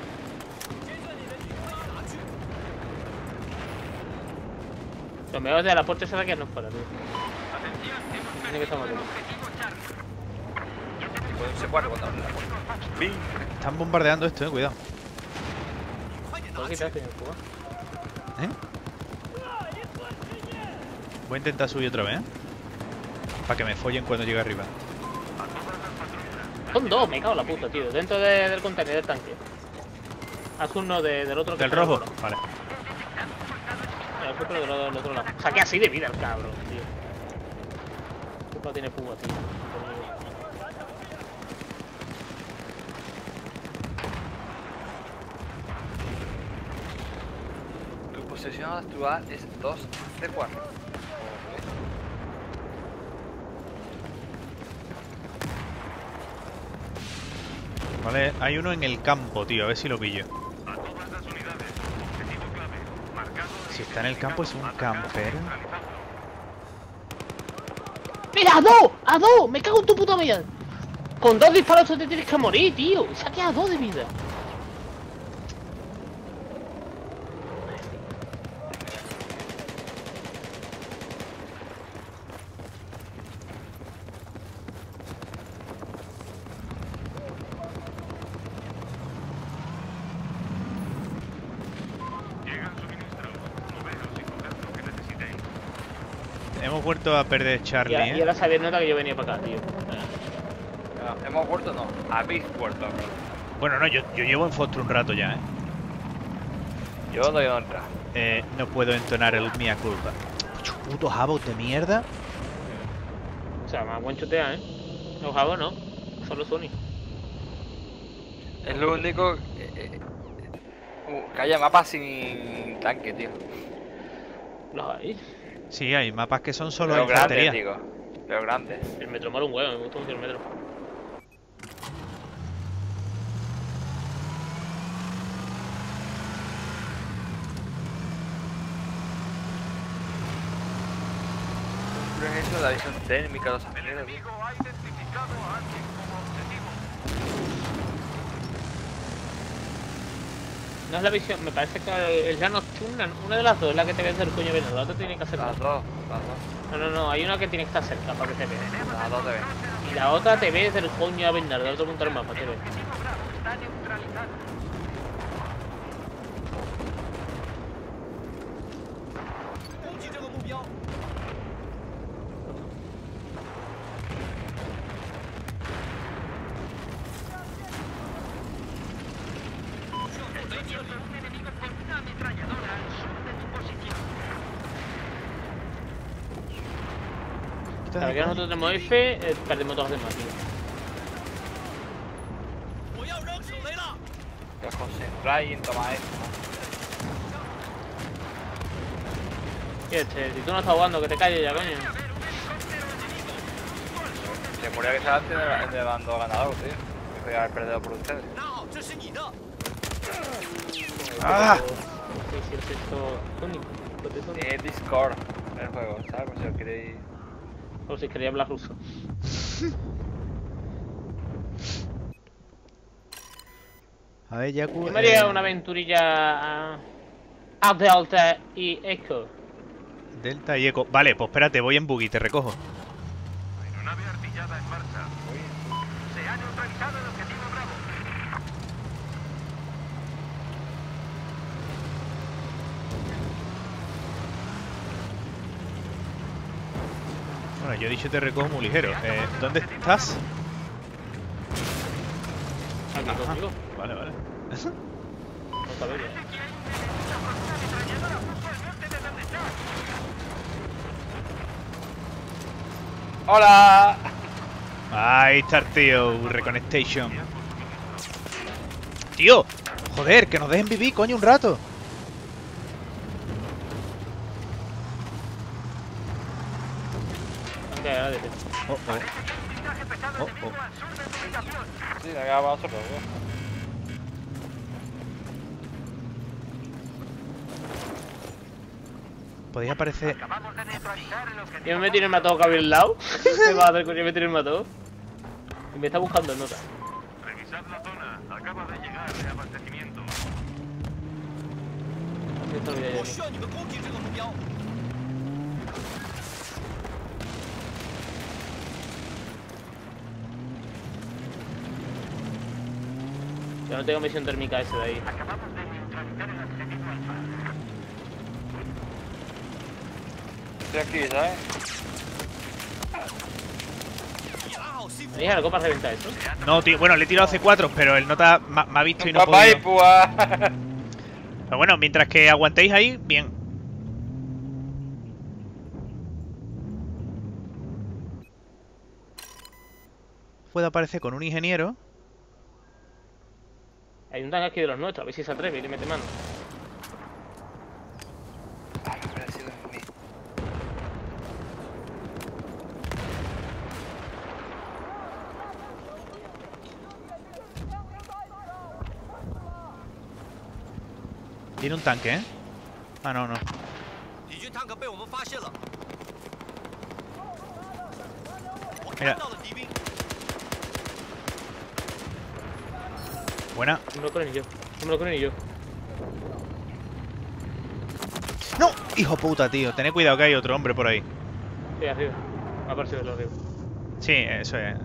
Speaker 1: Los mejores de la puerta esa de que no fuera, tío.
Speaker 4: Atención, hemos
Speaker 1: Tiene que estar
Speaker 4: perdido el
Speaker 1: mal.
Speaker 4: objetivo Charlie.
Speaker 2: Pues se puede rebotar la puerta.
Speaker 3: Están bombardeando esto, eh, cuidado.
Speaker 5: 快点
Speaker 1: ¿Por
Speaker 5: 拿
Speaker 1: qué
Speaker 5: 去
Speaker 1: te！ hacen el juego?
Speaker 3: ¿Eh? Voy a intentar subir otra vez, ¿eh? Para que me follen cuando llegue arriba.
Speaker 1: Son dos, me cago en la puta, tío. Dentro de- del contenedor del tanque. Haz uno de- del otro que
Speaker 3: Del
Speaker 1: está
Speaker 3: rojo.
Speaker 1: al otro.
Speaker 3: Vale.
Speaker 1: El otro del, del otro lado. Saqué así de vida el cabrón, tío. ¿Qué culpa tiene Púa, tío?
Speaker 2: Tu posición actual es dos de cuatro.
Speaker 3: Vale, hay uno en el campo, tío. A ver si lo pillo.
Speaker 4: A todas las unidades. Objetivo clave. Marcado.
Speaker 3: Si está en el campo es un campero.
Speaker 1: ¡Mira, a dos! ¡A dos! ¡Me cago en tu puta vida! Con dos disparos te tienes que morir, tío. Saqué a dos de vida.
Speaker 4: Llegan suministros. Moveros y coged lo que necesitéis.
Speaker 3: Hemos vuelto a perder
Speaker 1: Y
Speaker 3: Charlie,
Speaker 1: ahora, y
Speaker 3: ¿eh?
Speaker 1: ahora sabía nota que yo venía para acá, tío.
Speaker 2: No, ¿hemos vuelto? No. Habéis vuelto.
Speaker 3: Bueno, no, yo, yo llevo en Fostro un rato ya, ¿eh?
Speaker 2: Yo no iba a entrar.
Speaker 3: Eh, no puedo entonar el mía culpa. Putos jabos de mierda.
Speaker 1: O sea, más buen chotea, ¿eh? Los jabos no. Solo Sony.
Speaker 2: Es lo único eh, eh, uh, que haya mapas sin tanque, tío.
Speaker 1: Los hay.
Speaker 3: Sí, hay mapas que son solo
Speaker 2: Pero
Speaker 3: infantería.
Speaker 2: grandes, digo. Pero grandes.
Speaker 1: El metro mola un huevo, me gusta mucho el metro.
Speaker 2: es eso? La visión térmica, los
Speaker 4: El
Speaker 2: amigos.
Speaker 4: enemigo ha identificado a alguien como objetivo.
Speaker 1: No es la visión, me parece que es la nocturna. Una de las dos es la que te ves del coño veneno, la otra tiene que hacer.
Speaker 2: Las dos, las dos.
Speaker 1: No, no, no, hay una que tiene que estar cerca para que te vea.
Speaker 2: Las dos te ven.
Speaker 1: Y la otra te ves del coño a Bernardo, del otro punto del mapa, te ves.
Speaker 4: Objetivo Bravo está neutralizado.
Speaker 5: 攻击这个目标。
Speaker 4: Estoy viendo un enemigo con una ametralladora al sur de tu posición.
Speaker 1: Cada vez que nosotros tenemos F, eh, perdemos dos de más, tío.
Speaker 5: 我要扔手雷了！
Speaker 2: Te os concentráis en tomar esto, ¿no?
Speaker 1: Y este, si tú no estás jugando, que te calles ya, coño.
Speaker 2: Se murió que sea antes de, de bando ganador, tío. Que voy a haber perdido por ustedes.
Speaker 5: 拿好，这是你的。
Speaker 3: Ah.
Speaker 1: Sí, sí, es esto único. Pues eso-
Speaker 2: Tiene Discord en el juego, ¿sabes? Por si os queréis.
Speaker 1: O si quería hablar ruso.
Speaker 3: A ver, Yaku.
Speaker 1: Yo me haría
Speaker 3: eh,
Speaker 1: una aventurilla a... a Delta y Echo.
Speaker 3: Delta y Eco. Vale, pues espérate, voy en buggy, te recojo.
Speaker 4: Aeronave artillada en marcha. Se ha neutralizado el objetivo Bravo.
Speaker 3: Bueno, yo he dicho te recojo muy ligero. Eh, ¿Dónde estás?
Speaker 1: Aquí
Speaker 3: Ajá.
Speaker 1: conmigo.
Speaker 3: Vale, vale.
Speaker 1: No sabía.
Speaker 4: Aquí hay un enemigo con una ametralladora justo al norte de donde estás.
Speaker 2: ¡Hola!
Speaker 3: Ahí está el tío, Reconnection. Tío, joder, que nos dejen vivir, coño, un rato.
Speaker 1: Aunque ahora de-
Speaker 3: Oh, oh.
Speaker 4: Blindaje pesado
Speaker 3: Oh,
Speaker 4: enemigo
Speaker 3: oh.
Speaker 4: al sur de tu ubicación.
Speaker 2: Sí, me acaba vosotros, ¿no?
Speaker 3: Podéis aparecer.
Speaker 4: Acabamos de neutralizar el objetivo.
Speaker 1: Yo me metí en el mató que había al lado. Me va a hacer coño, me metí en el mató. Y me está buscando en nota.
Speaker 4: Revisad la zona. Acaba de llegar de abastecimiento.
Speaker 1: Así está el video
Speaker 5: 我
Speaker 1: ya.
Speaker 5: 需要你们攻击这个目标。
Speaker 1: Yo no tengo misión térmica ese de ahí.
Speaker 4: Acabamos de neutralizar el objetivo Alfa.
Speaker 2: Estoy aquí, ¿sabes?
Speaker 5: 你安好 C 4
Speaker 1: ¿Tenéis algo para reventar eso?
Speaker 3: No, tío, bueno, le he tirado C cuatro, pero el nota me me ha visto y no
Speaker 2: Papá y
Speaker 3: puedo.
Speaker 2: púa.
Speaker 3: Pero bueno, mientras que aguantéis ahí, bien. Puede aparecer con un ingeniero.
Speaker 1: Hay un tanque aquí de los nuestros, a ver si se atreve y le mete mano.
Speaker 2: Ah, no hubiera sido en mí.
Speaker 3: Tiene un tanque, ¿eh? Ah, no, no.
Speaker 5: 敌军坦克被我们发现了。我
Speaker 3: Mira.
Speaker 5: 看到了敌兵，
Speaker 3: Buena.
Speaker 1: No me lo creo ni yo. No me lo creo ni yo.
Speaker 3: ¡No! Hijo puta, tío. Tened cuidado que hay otro hombre por ahí.
Speaker 1: Sí, arriba. Me ha parecido el arriba.
Speaker 3: Sí, eso es.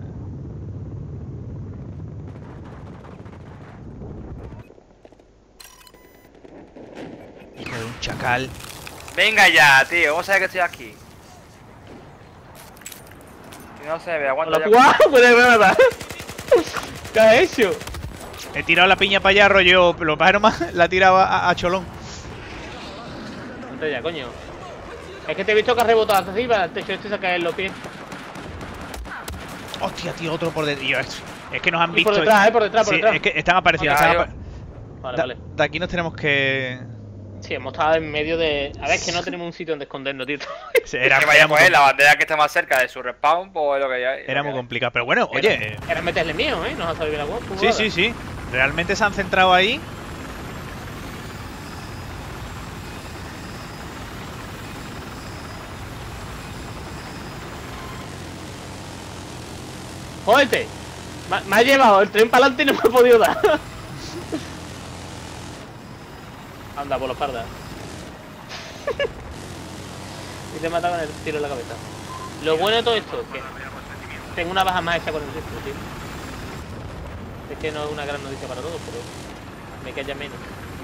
Speaker 3: Hijo de un chacal.
Speaker 2: Venga ya, tío. ¿Cómo sabes que estoy aquí? Si no se ve, aguanta
Speaker 1: ¡Hola,
Speaker 2: ya.
Speaker 1: guau! ¡Puede ver! ¿Qué has hecho?
Speaker 3: He tirado la piña para allá, rollo. Lo pájaro más la he tirado a, a Cholón.
Speaker 1: Ponte ya, coño. Es que te he visto que has rebotado hasta arriba, te he hecho este se cae en los pies.
Speaker 3: Hostia, tío, otro por detrás. Es, es que nos han
Speaker 1: Y
Speaker 3: visto.
Speaker 1: por detrás, eh, por detrás, por
Speaker 3: Sí,
Speaker 1: detrás.
Speaker 3: es que están apareciendo.
Speaker 2: Ah,
Speaker 3: están
Speaker 2: yo-
Speaker 3: apa-
Speaker 1: Vale,
Speaker 3: Da-
Speaker 1: vale.
Speaker 3: de aquí nos tenemos que.
Speaker 1: Sí, hemos estado en medio de... A ver, es que no tenemos un sitio donde escondernos, tío.
Speaker 3: Sí, Era,
Speaker 2: que vaya
Speaker 3: era
Speaker 2: a
Speaker 3: muy
Speaker 2: coger la
Speaker 3: com-
Speaker 2: bandera que está más cerca de su respawn, pues es lo que hay.
Speaker 3: era
Speaker 2: lo
Speaker 3: muy
Speaker 2: que hay.
Speaker 3: complicado. Pero bueno, oye. eh,
Speaker 1: Era meterle mío, ¿eh? Nos ha salido la guapa.
Speaker 3: Sí, sí, sí. Realmente se han centrado ahí.
Speaker 1: ¡Jódete! Me, me ha llevado el tren para adelante y no me ha podido dar. Anda, por la espalda. Y te he matado con el tiro en la cabeza. Lo bueno de todo esto es que tengo una baja más hecha con el resto, tío. Es que no es una gran noticia para todos, pero me calla menos.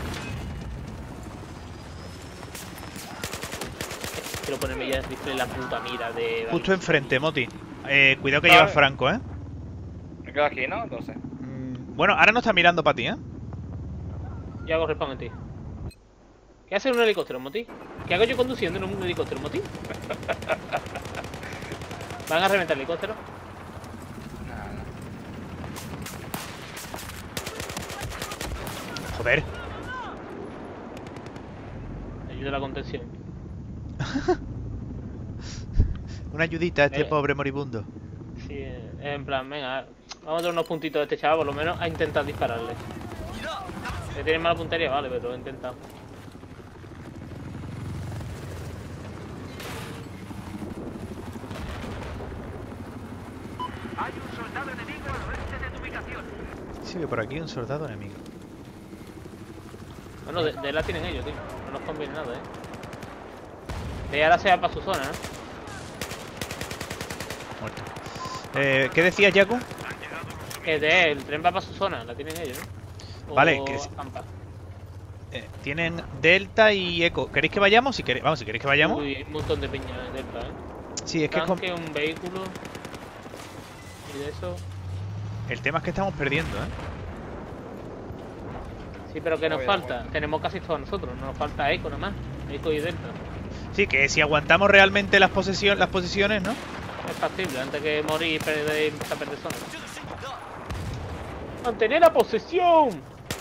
Speaker 1: Quiero ponerme ya el rifle en la puta mira de...
Speaker 3: Justo enfrente, Moti. Eh, cuidado que
Speaker 2: Vale.
Speaker 3: lleva Franco, ¿eh?
Speaker 2: Me quedo aquí, ¿no? Entonces.
Speaker 3: Mm, bueno, ahora no está mirando para ti, ¿eh?
Speaker 1: Yo hago respawn en ti. ¿Qué hace un helicóptero, Moti? ¿Qué hago yo conduciendo en un helicóptero, Moti? ¿Van a reventar el helicóptero?
Speaker 2: Nada.
Speaker 3: Joder.
Speaker 1: Ayuda a la contención.
Speaker 3: Una ayudita a este
Speaker 1: Eh.
Speaker 3: pobre moribundo.
Speaker 1: Sí, en plan, venga, vamos a dar unos puntitos a este chaval, por lo menos a intentar dispararle. Que tiene mala puntería, vale, pero lo he intentado.
Speaker 4: Hay un soldado enemigo al oeste de tu ubicación.
Speaker 3: Sí, que por aquí un soldado enemigo.
Speaker 1: Bueno, de, de la tienen ellos, tío. No nos conviene nada, eh. De ahora se va para su zona, ¿eh?
Speaker 3: Muerto. Eh, ¿Qué decías, Yaku?
Speaker 1: Que de el tren va para su zona, la tienen ellos, ¿no? O
Speaker 3: Vale, que es-
Speaker 1: acampa.
Speaker 3: Eh, tienen Delta y Eco. ¿Queréis que vayamos? Si queréis, vamos, si queréis que vayamos.
Speaker 1: Uy, un montón de piña de delta, ¿eh?
Speaker 3: Sí, es que es com-
Speaker 1: Tanque, un vehículo. Y de eso.
Speaker 3: el tema es que estamos perdiendo, ¿eh?
Speaker 1: Sí, pero ¿qué nos
Speaker 2: Voy,
Speaker 1: falta? Tenemos casi todos nosotros, no nos falta Eco nada más. Eco y delta.
Speaker 3: Sí, que si aguantamos realmente las, posesión, las posiciones, ¿no?
Speaker 1: Es factible, antes que morir y perder, empezar a perder zona.
Speaker 5: 这个是你的，
Speaker 1: ¡Mantener la posesión!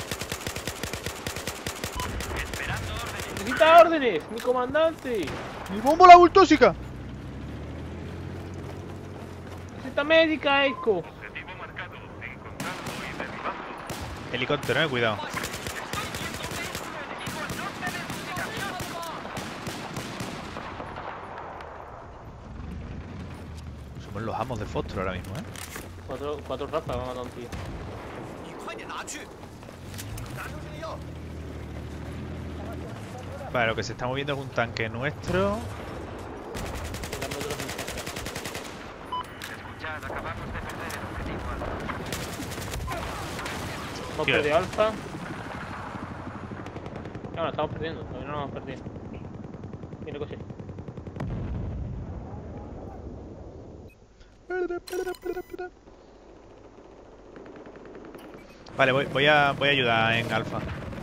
Speaker 4: Esperando órdenes.
Speaker 1: ¡Necesita órdenes! ¡Mi comandante!
Speaker 3: ¡Mi bomba la bultósica!
Speaker 1: ¡Necesita médica, Eco!
Speaker 4: Objetivo marcado. Encontrado y derribado.
Speaker 3: Helicóptero, eh, cuidado. Somos los amos de Fostro ahora mismo, ¿eh?
Speaker 1: Cuatro, cuatro raspas, vamos a matar a un tío.
Speaker 5: 你快点拿去，拿出这个药。
Speaker 3: Vale, lo que se está moviendo es un tanque nuestro.
Speaker 1: Tirando de los muchachos.
Speaker 4: Escuchad, acabamos de perder el objetivo alfa.
Speaker 1: Hemos
Speaker 3: Tío.
Speaker 1: perdido alfa. No, lo estamos perdiendo, todavía no lo hemos perdido. Tiene coche.
Speaker 3: Vale, voy, voy a voy a ayudar en Alfa.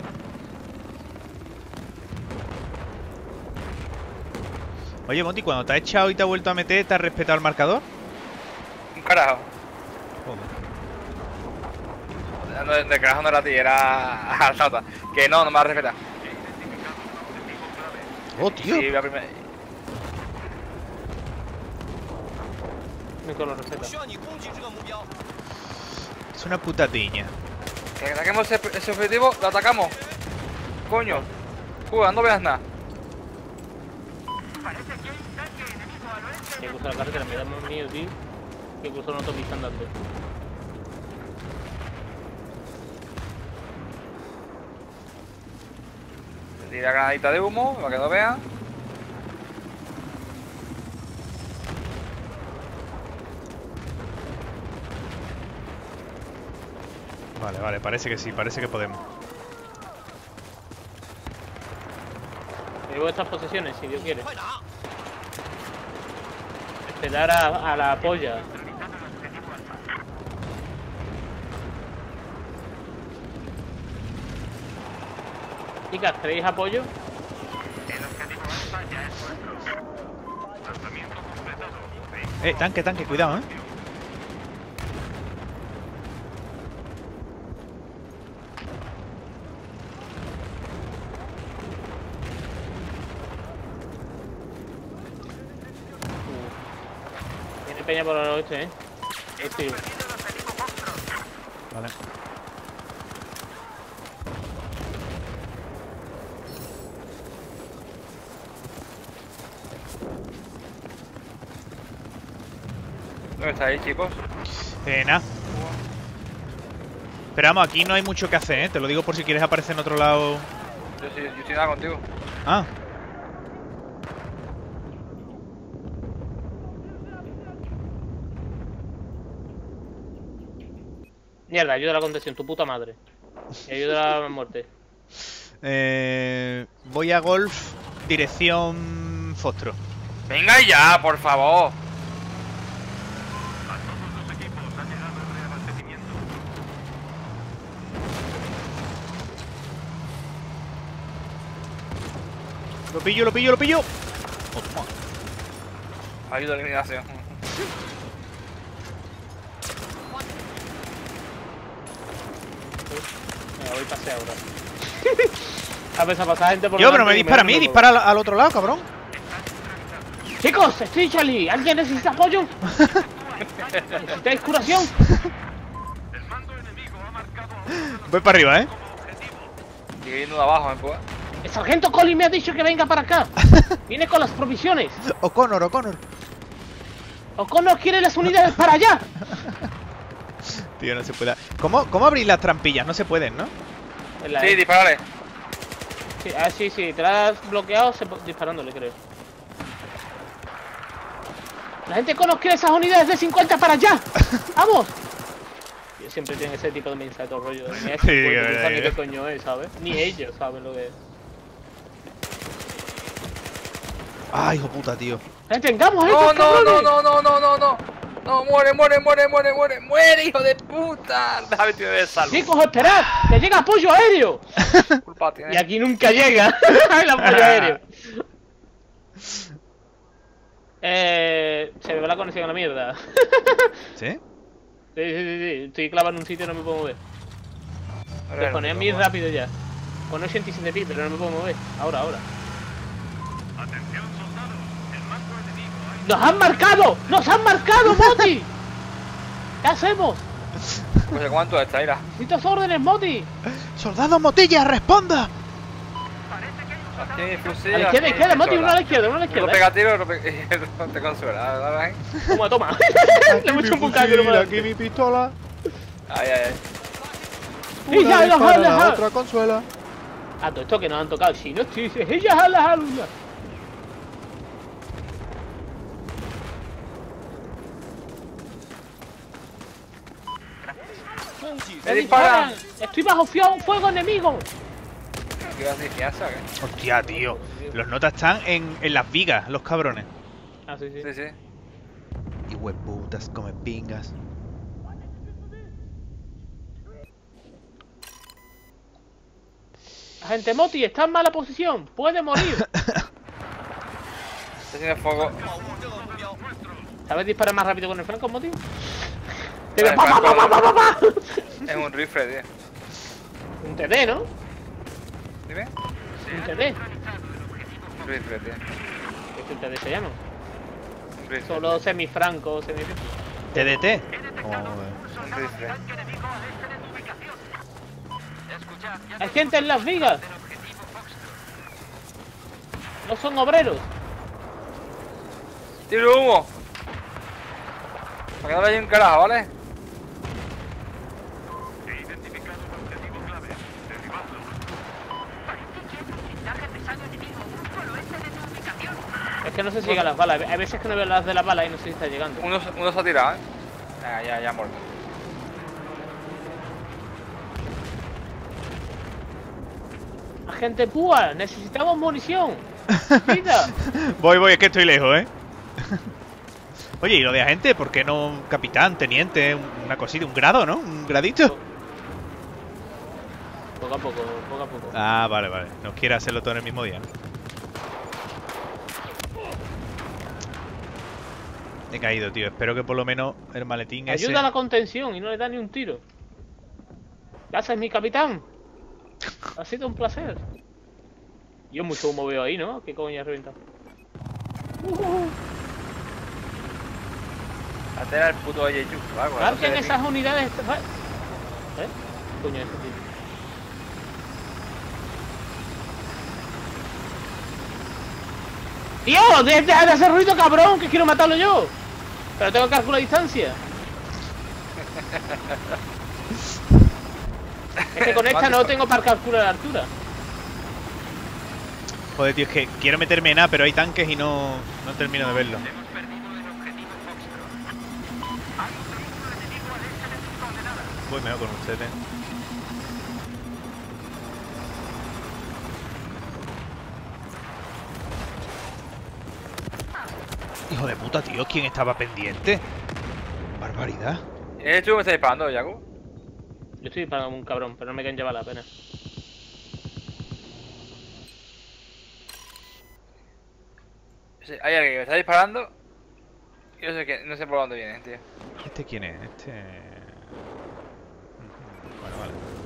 Speaker 3: Oye, Monty, cuando te has echado y te has vuelto a meter, ¿te has respetado el marcador?
Speaker 2: Un carajo.
Speaker 3: Joder.
Speaker 2: No, de carajo no era a ti, era al nota. Que no, no me va a respetar.
Speaker 3: Oh, tío.
Speaker 2: Sí, la primera.
Speaker 1: Nico lo
Speaker 5: 我
Speaker 1: receta.
Speaker 5: 需要你攻击这个目标。
Speaker 3: Es una puta tiña.
Speaker 2: Que ataquemos ese, ese objetivo, lo atacamos. Coño. Juga, no veas nada.
Speaker 4: Parece que hay un tanque enemigo al oeste
Speaker 1: Que
Speaker 4: de
Speaker 1: cruza la carretera, me da más miedo, tío. Que cruzó un autopista andando.
Speaker 2: Tira granadita de humo, para que no vean.
Speaker 3: Vale, vale, parece que sí, parece que podemos.
Speaker 1: Llevo estas posesiones, si Dios quiere.
Speaker 5: 快拿！
Speaker 1: Esperar a, a la polla. Chicas, ¿queréis apoyo?
Speaker 4: El objetivo alfa ya es nuestro. Lanzamiento completado.
Speaker 3: Eh, tanque, tanque, cuidado, eh.
Speaker 1: Tiene peña por el oeste, ¿eh? Este.
Speaker 3: Vale.
Speaker 2: ¿Dónde estáis, chicos?
Speaker 3: Eh, nada. Pero vamos, aquí no hay mucho que hacer, ¿eh? Te lo digo por si quieres aparecer en otro lado.
Speaker 2: Yo sí, yo estoy nada contigo.
Speaker 3: Ah.
Speaker 1: Mierda, ayuda a la contención, tu puta madre. Y ayuda a la muerte.
Speaker 3: Eh, voy a golf, dirección Fostro.
Speaker 2: Venga ya, por favor.
Speaker 4: A todos los equipos ha llegado el reabastecimiento.
Speaker 3: Lo pillo, lo pillo, lo pillo. Oh, toma.
Speaker 2: Ayuda a la eliminación.
Speaker 1: Venga, voy a pasear ahora. A ver, a pasar gente por
Speaker 3: Yo, pero
Speaker 1: delante
Speaker 3: me
Speaker 1: y
Speaker 3: dispara a mí,
Speaker 1: no puedo.
Speaker 3: dispara al, al otro lado, cabrón.
Speaker 1: Chicos, estoy Charlie. ¿Alguien necesita apoyo? ¿Necesitáis curación?
Speaker 4: El mando enemigo ha marcado a
Speaker 3: Voy para arriba, ¿eh?
Speaker 2: Sigue yendo de abajo, ¿eh? Pues.
Speaker 1: El sargento Colin me ha dicho que venga para acá. Viene con las provisiones.
Speaker 3: O'Connor, O'Connor.
Speaker 1: O'Connor quiere las unidades para allá.
Speaker 3: Tío, no se puede. ¿Cómo, ¿Cómo abrir las trampillas? No se pueden, ¿no?
Speaker 1: En la-
Speaker 2: Sí, disparale.
Speaker 1: sí, ah, sí, sí, te la has bloqueado se- disparándole, creo. La gente O'Connor quiere esas unidades de cincuenta para allá. ¡Vamos! Yo siempre tienen ese tipo de mensaje, todo rollo. Ni es
Speaker 3: Sí,
Speaker 1: cincuenta,
Speaker 3: que
Speaker 1: no
Speaker 3: verdad,
Speaker 1: saben ni
Speaker 3: que-
Speaker 1: qué coño es, ¿sabes? Ni ellos saben lo que es.
Speaker 3: Ay, hijo puta, tío.
Speaker 1: ¡Detengamos a
Speaker 2: No,
Speaker 1: estos
Speaker 2: no, no,
Speaker 1: cabrones!
Speaker 2: no, no, no, no, no. No, muere, muere, muere, muere, muere, muere, hijo de puta. Déjame tío de salud.
Speaker 1: Chicos, esperad, que llega apoyo aéreo.
Speaker 2: Culpa tiene.
Speaker 1: Y aquí nunca llega el apoyo aéreo. Eh, se me va la conexión a la mierda.
Speaker 3: ¿Sí?
Speaker 1: Sí, sí, sí, sí. Estoy clavado en un sitio y no me puedo mover.
Speaker 2: A ver,
Speaker 1: Te ponía
Speaker 2: no,
Speaker 1: muy
Speaker 2: no,
Speaker 1: rápido ya. Con ochenta y siete pi, pero no me puedo mover. Ahora, ahora.
Speaker 4: Atención, soldados. El mando enemigo ha
Speaker 1: ¡Nos han marcado! ¡Nos han marcado, Moti! ¿Qué hacemos?
Speaker 2: Pues cuánto está, mira.
Speaker 1: Necesito órdenes, Moti.
Speaker 3: ¡Soldado Motilla, responda!
Speaker 2: Aquí fusil.
Speaker 1: A la izquierda,
Speaker 2: aquí
Speaker 1: izquierda, Moti,
Speaker 2: pistola.
Speaker 1: uno a la izquierda, uno a la
Speaker 2: Uno
Speaker 1: izquierda.
Speaker 2: pega tiro y otro pe- no te consuela. ¿Verdad, eh?
Speaker 1: Toma, toma. Le hemos hecho un bucaque, no
Speaker 3: aquí mi pistola.
Speaker 2: Ay, ay, ay.
Speaker 1: Y ya,
Speaker 3: Una
Speaker 1: los
Speaker 3: dispara, la
Speaker 1: jala.
Speaker 3: otra consuela.
Speaker 1: A todo esto que nos han tocado. Si no, si dices, ella jala, jala.
Speaker 2: ¡Me disparan!
Speaker 1: Estoy bajo fio- fuego enemigo.
Speaker 2: ¿Qué ibas a decir? ¿Fianza, qué?
Speaker 3: Hostia, tío. Los notas están en, en las vigas, los cabrones.
Speaker 1: Ah, sí, sí.
Speaker 2: Sí, sí.
Speaker 3: Y hueputas, come pingas.
Speaker 1: Agente Moti, está en mala posición. Puede morir.
Speaker 2: Este tiene fuego.
Speaker 1: ¿Sabes disparar más rápido con el franco, Moti? Te
Speaker 2: Vale,
Speaker 1: pa, pa, pa, pa, pa, pa, pa.
Speaker 2: Es un rifle, tío.
Speaker 1: Un T D, ¿no?
Speaker 2: Dime.
Speaker 1: Un T D.
Speaker 2: Un rifle, tío.
Speaker 1: ¿Qué es un T D se llama?
Speaker 2: Un rifle.
Speaker 1: Solo semifranco, semifranco.
Speaker 3: T D T.
Speaker 2: Un rifle.
Speaker 1: Hay gente en las vigas. No son obreros.
Speaker 2: ¡Tiro humo! Para que no le haya un carajo, ¿vale?
Speaker 4: He identificado un objetivo clave. Derribadlo.
Speaker 1: Es que no sé si llegan las balas. Hay veces que no veo las de las balas y no sé si está llegando.
Speaker 2: Uno, uno se ha tirado, ¿eh? Ya, ya, ya ha muerto.
Speaker 1: Agente Púa, necesitamos munición. Vida.
Speaker 3: Voy, voy, es que estoy lejos, ¿eh? Oye, ¿y lo de agente? ¿Por qué no capitán, teniente, una cosita, un grado, ¿no? Un gradito.
Speaker 1: Poco a poco, poco a poco.
Speaker 3: Ah, vale, vale. No quiere hacerlo todo en el mismo día, ¿no? He caído, tío. Espero que por lo menos el maletín ese...
Speaker 1: Ayuda a la contención y no le da ni un tiro. Gracias, mi capitán. Ha sido un placer. Yo mucho humo veo ahí, ¿no? ¿Qué coño ha reventado? Uh,
Speaker 2: Hacer al puto Yeyu. Algo, no sé
Speaker 1: Marquen
Speaker 2: de
Speaker 1: esas
Speaker 2: mí.
Speaker 1: unidades. ¿Eh? ¿Qué coño es eso, tío? ¡Tío! ¡Deja de hacer ruido, cabrón! ¡Que quiero matarlo yo! Pero tengo que calcular distancia. Es que con esta no tengo para calcular la altura.
Speaker 3: Joder, tío, es que quiero meterme en A, pero hay tanques y no, no termino de verlo.
Speaker 4: Hemos perdido el objetivo Foxtrot. Hay un vehículo enemigo al este de tus coordenadas.
Speaker 3: Voy mejor con ustedes. Hijo de puta, tío, ¿quién estaba pendiente? Barbaridad.
Speaker 2: ¿Eres tú que me estás disparando, Yaku?
Speaker 1: Yo estoy disparando como un cabrón, pero no me quedan llevar la pena.
Speaker 2: Sí, hay alguien que me está disparando. Y no sé, qué, no sé por dónde viene, tío.
Speaker 3: ¿Este quién es? Este... Bueno,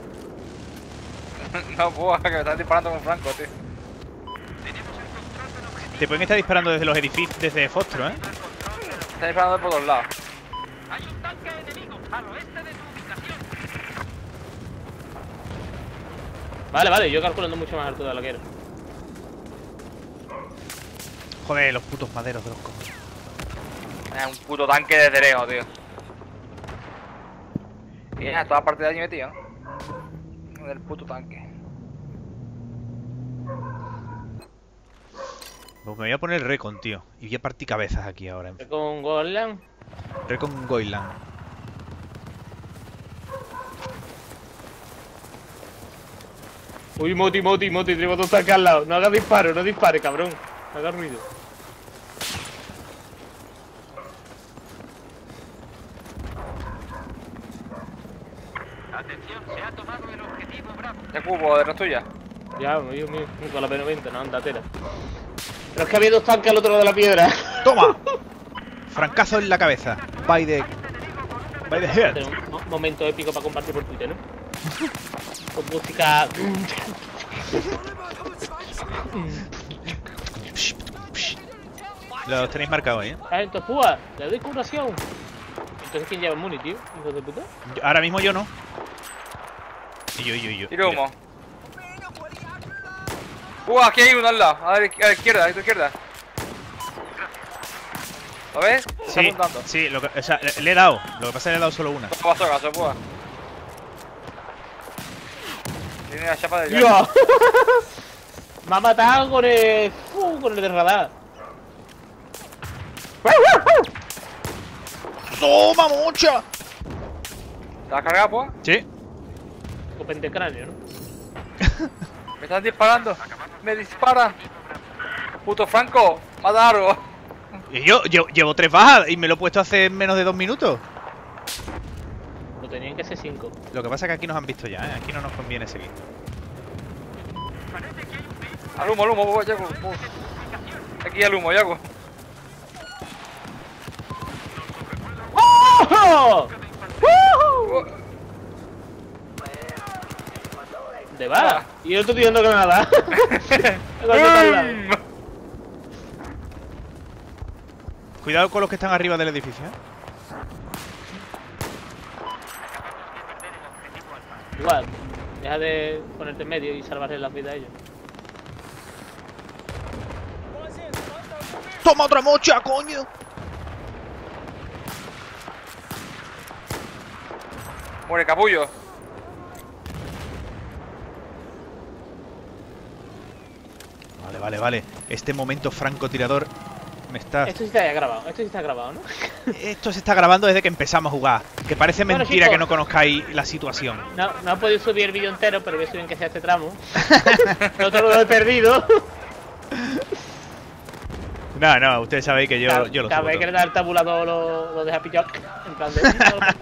Speaker 3: vale.
Speaker 2: No puedo, que me están disparando con Franco, tío.
Speaker 4: Tenemos el control del objetivo.
Speaker 3: Te pueden estar disparando desde los edificios, desde Fostro, ¿eh?
Speaker 2: Me están disparando por todos lados.
Speaker 4: Hay un tanque enemigo al oeste de tu ubicación.
Speaker 1: Vale, vale, yo calculando mucho más altura de lo que quiero.
Speaker 3: Joder, los putos maderos de los cojones.
Speaker 2: Es un puto tanque de lejos, tío. Y ya, toda parte de allí metido, ¿no? Del puto tanque.
Speaker 3: Pues me voy a poner Recon, tío. Y voy a partir cabezas aquí ahora.
Speaker 1: Con Golan.
Speaker 3: Recon Goilan.
Speaker 1: Uy, Moti, Moti, Moti, tenemos dos tanques al lado. No hagas disparo, no dispare, cabrón. No hagas ruido.
Speaker 4: Atención, se ha tomado el objetivo Bravo.
Speaker 2: Yaku, ¿puedo de tuya?
Speaker 1: Ya, Dios mío, con la P noventa, no, anda, tela. Pero es que había dos tanques al otro lado de la piedra.
Speaker 3: ¡Toma! Francazo en la cabeza. By the... By the head.
Speaker 1: Este es un mo- momento épico para compartir por Twitter, ¿no? Con música...
Speaker 3: Los tenéis marcados ahí, ¿eh?
Speaker 1: Ah, entonces, púa, le doy curación. Entonces, ¿quién lleva el muni, tío? Hijo de puta.
Speaker 3: Yo- ahora mismo yo no. Y yo, y yo, y yo.
Speaker 2: Tiro
Speaker 3: Mira.
Speaker 2: humo. Uh, aquí hay uno al lado. A la, a la izquierda, a tu izquierda. ¿Lo ves? Está
Speaker 3: Sí,
Speaker 2: apuntando.
Speaker 3: sí, lo que, o sea, le, le he dado. Lo que pasa es que le he dado solo una.
Speaker 2: ¿Qué pasó, caso, púa? Tiene la chapa de
Speaker 1: ¡Dios! Me ha matado con el... Uh, con el de radar.
Speaker 3: ¡Toma, mucha!
Speaker 2: ¿Te has cargado, púa?
Speaker 3: Sí.
Speaker 1: Con pentecráneo, ¿no?
Speaker 2: Me están disparando. Me disparan. Puto Franco, mata algo.
Speaker 3: Y yo, yo llevo tres bajas y me lo he puesto hace menos de dos minutos.
Speaker 1: Lo tenían que ser cinco.
Speaker 3: Lo que pasa es que aquí nos han visto ya, ¿eh? Aquí no nos conviene seguir.
Speaker 2: Al humo, al humo, púa, Yaku. Púa. Aquí al humo, Yaku.
Speaker 1: ¡Oh! ¡Woohoo! ¿Dónde va? Y yo estoy tirando granada.
Speaker 3: Cuidado con los que están arriba del edificio, ¿eh?
Speaker 1: Igual, deja de ponerte en medio y salvarle las vidas a ellos.
Speaker 3: ¡Toma otra mocha, coño!
Speaker 2: Muere, capullo.
Speaker 3: Vale, vale, vale. Este momento francotirador me está...
Speaker 1: Esto sí está ya grabado, esto sí está grabado, ¿no?
Speaker 3: Esto se está grabando desde que empezamos a jugar. Que parece
Speaker 1: Bueno,
Speaker 3: mentira
Speaker 1: chicos.
Speaker 3: que no conozcáis la situación.
Speaker 1: No, no he podido subir el vídeo entero, pero voy a subir en que sea este tramo. No te lo he perdido.
Speaker 3: No, no, ustedes sabéis que yo,
Speaker 1: Cada-
Speaker 3: yo lo
Speaker 1: Cada
Speaker 3: subo
Speaker 1: vez
Speaker 3: todo.
Speaker 1: que le da el tabulador lo, lo deja pillado. En plan de...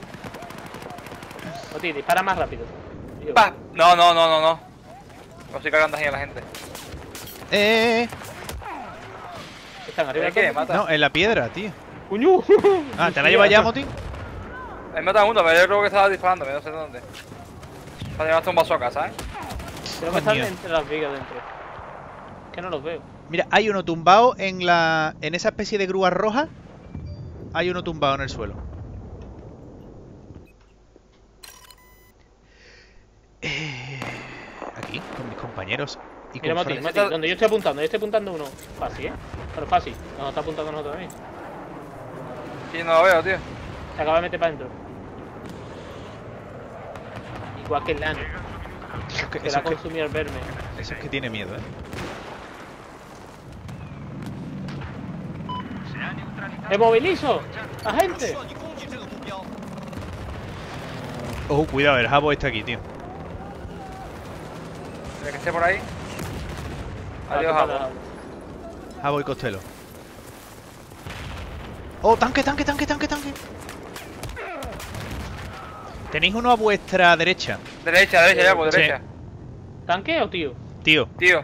Speaker 1: Oti, dispara más rápido. Tío.
Speaker 2: Pa. No, no, no, no, no. No estoy cargando ahí a la gente.
Speaker 3: Eh,
Speaker 1: Están arriba
Speaker 2: ¿Hay que
Speaker 1: del
Speaker 2: mata?
Speaker 3: no, en la piedra, tío.
Speaker 1: ¡Cuñu!
Speaker 3: Ah, ¿te la llevas ya, Moti?
Speaker 2: Me matan uno, pero yo creo que estaba disparando, no sé dónde. Para llevarte un bazooka, ¿sabes?
Speaker 1: Creo que están
Speaker 3: Coño.
Speaker 1: entre las vigas dentro. Que no los veo.
Speaker 3: Mira, hay uno tumbado en la... En esa especie de grúa roja. Hay uno tumbado en el suelo. Eh, aquí, con mis compañeros. Y
Speaker 1: Mira,
Speaker 3: con
Speaker 1: Mati,
Speaker 3: Fran-
Speaker 1: Mati, donde yo estoy apuntando, yo estoy apuntando uno. Fácil, ¿eh? Pero fácil. No, está apuntando nosotros a mí.
Speaker 2: Sí, no lo veo, tío.
Speaker 1: Se acaba de meter para adentro. Igual que el Lano.
Speaker 3: Eso es que,
Speaker 1: Que
Speaker 3: eso
Speaker 1: la
Speaker 3: es que-
Speaker 1: consumió al verme.
Speaker 3: eso es que tiene miedo, ¿eh?
Speaker 4: Se ha neutralizado.
Speaker 1: ¡Me movilizo! ¡Agente!
Speaker 5: 需要你攻击这个目标。
Speaker 3: Ojo, cuidado, el Jabo está aquí, tío.
Speaker 2: Tiene que esté por ahí. Adiós,
Speaker 1: Vale,
Speaker 2: Jabo.
Speaker 1: vale.
Speaker 3: Jabo y Costello. ¡Oh, tanque, tanque, tanque, tanque, tanque! Tenéis uno a vuestra derecha,
Speaker 2: Derecha, derecha, ya, por
Speaker 3: Sí.
Speaker 2: derecha.
Speaker 1: ¿Tanque o tío?
Speaker 3: tío.
Speaker 2: Tío.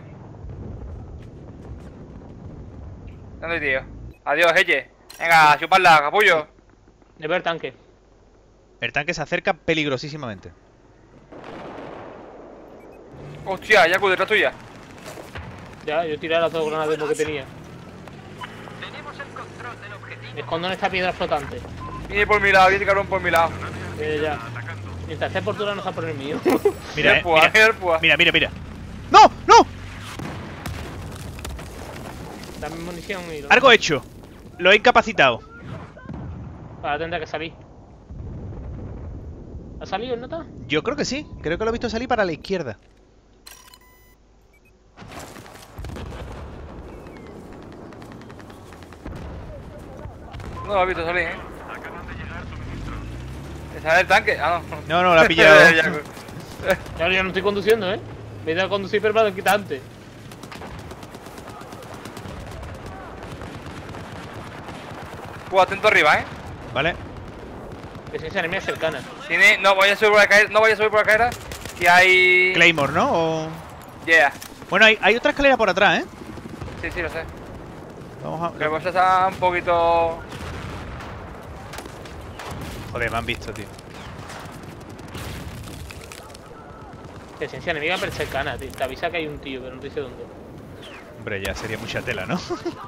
Speaker 2: ¿Dónde, tío? Adiós, Eche. Venga, a chuparla, capullo.
Speaker 1: De ver tanque.
Speaker 3: El tanque se acerca peligrosísimamente.
Speaker 2: Hostia, Yaku, detrás tuya.
Speaker 1: Ya, yo tiré las dos granadas de lo que tenía.
Speaker 4: Tenemos el control del objetivo.
Speaker 1: Me escondo en esta piedra flotante.
Speaker 2: Viene por mi lado, viene cabrón por mi lado.
Speaker 1: Eh, ya. Mientras esté por tu lado, no está por el mío.
Speaker 3: Mira,
Speaker 2: el
Speaker 3: eh,
Speaker 2: púa,
Speaker 3: mira,
Speaker 2: mira el púa.
Speaker 3: mira, mira, mira. ¡No, no!
Speaker 1: Dame munición y... lo-
Speaker 3: Algo hecho. Lo he incapacitado.
Speaker 1: Ahora tendrá que salir. ¿Ha salido el nota?
Speaker 3: Yo creo que sí. Creo que lo he visto salir para la izquierda.
Speaker 2: No lo has visto salir, eh. ¿Te sale el tanque? Ah, no.
Speaker 3: No, no, la ha pillado.
Speaker 2: Yaku.
Speaker 1: Claro, yo no estoy conduciendo, ¿eh? Me he ido a conducir, pero me lo quita antes.
Speaker 2: Púa, atento arriba, eh.
Speaker 3: Vale.
Speaker 1: Que si esa enemiga cercana.
Speaker 2: Tiene... No vaya a subir por la caída, no vaya a subir por la caída. Que hay...
Speaker 3: Claymore, ¿no? O...
Speaker 2: Yeah.
Speaker 3: Bueno, hay, hay otra escalera por atrás, ¿eh?
Speaker 2: Sí, sí, lo sé.
Speaker 3: Vamos a...
Speaker 2: Pero pues está un poquito...
Speaker 3: Joder, me han visto, tío.
Speaker 1: Que si esa enemiga pero cercana, tío. Te avisa que hay un tío, pero no te dice dónde.
Speaker 3: Hombre, ya sería mucha tela, ¿no?